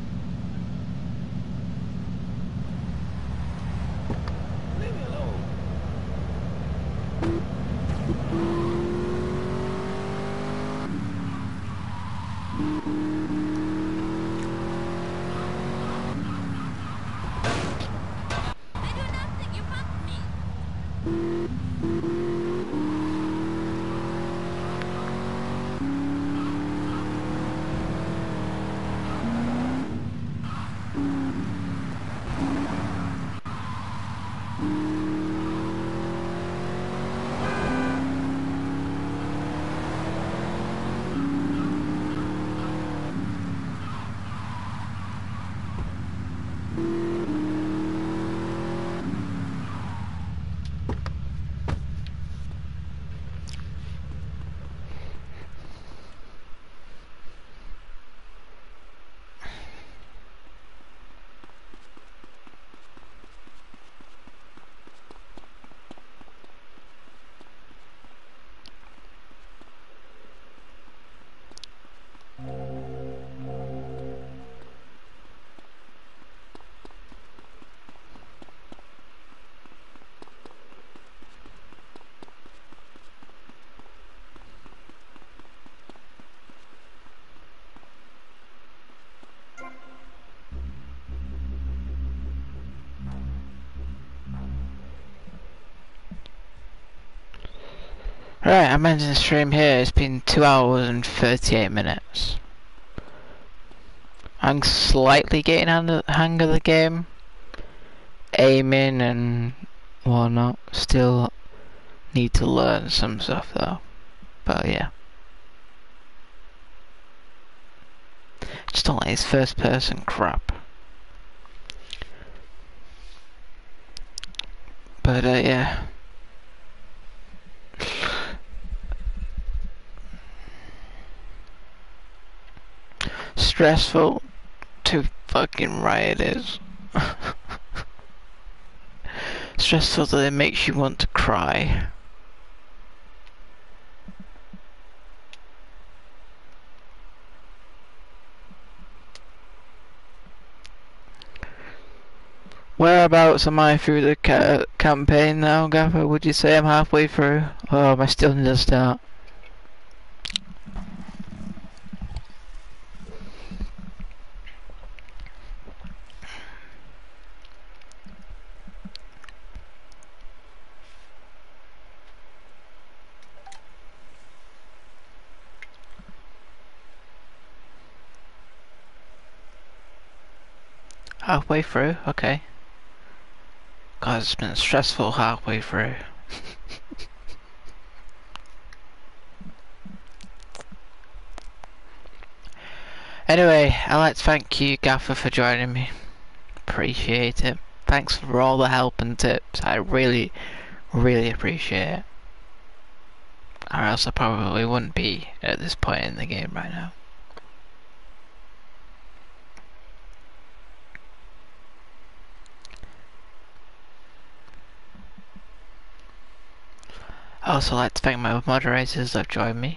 Leave me alone. I do nothing. You bumped me. Right, I'm ending the stream here. It's been 2 hours and 38 minutes. I'm slightly getting the hang of the game. Aiming and whatnot. Still need to learn some stuff though. But yeah. Just don't like this first person crap. But yeah. Stressful to fucking right it is. Stressful that it makes you want to cry. Whereabouts am I through the campaign now, Gaffer? Would you say I'm halfway through? Or am I still in the start? Halfway through? Okay. God, it's been stressful halfway through. Anyway, I'd like to thank you, Gaffer, for joining me. Appreciate it. Thanks for all the help and tips. I really, really appreciate it. Or else I probably wouldn't be at this point in the game right now. I also like to thank my moderators that have joined me,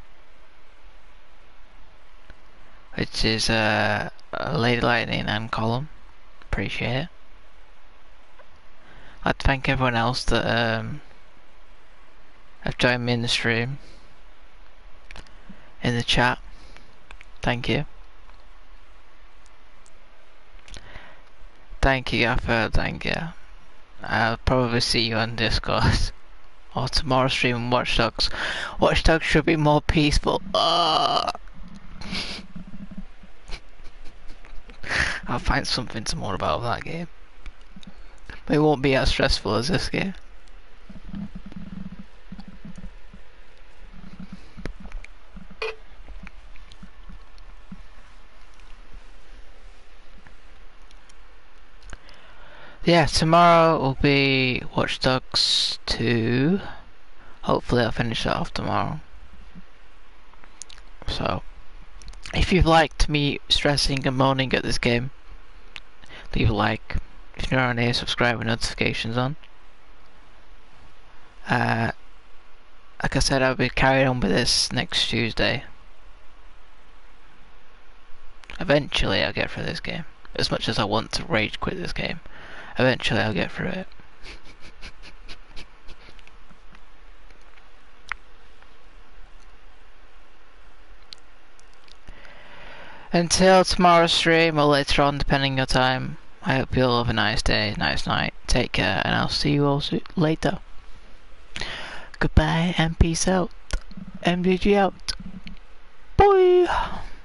which is Lady Lightning and Column. Appreciate it. I'd like to thank everyone else that have joined me in the stream, in the chat. Thank you. Thank you, Gaffer. Thank you. I'll probably see you on Discord. Or tomorrow's stream on Watch Dogs. Watch Dogs should be more peaceful. I'll find something tomorrow about that game. But it won't be as stressful as this game. Yeah, tomorrow will be Watch Dogs 2. Hopefully I'll finish that off tomorrow. So, if you've liked me stressing and moaning at this game, leave a like. If you're on here, subscribe with notifications on. Like I said, I'll be carrying on with this next Tuesday. Eventually I'll get through this game. As much as I want to rage quit this game, eventually I'll get through it. Until tomorrow's stream or later on, depending on your time, I hope you all have a nice day, nice night. Take care, and I'll see you all later. Goodbye and peace out. MDG out. Bye.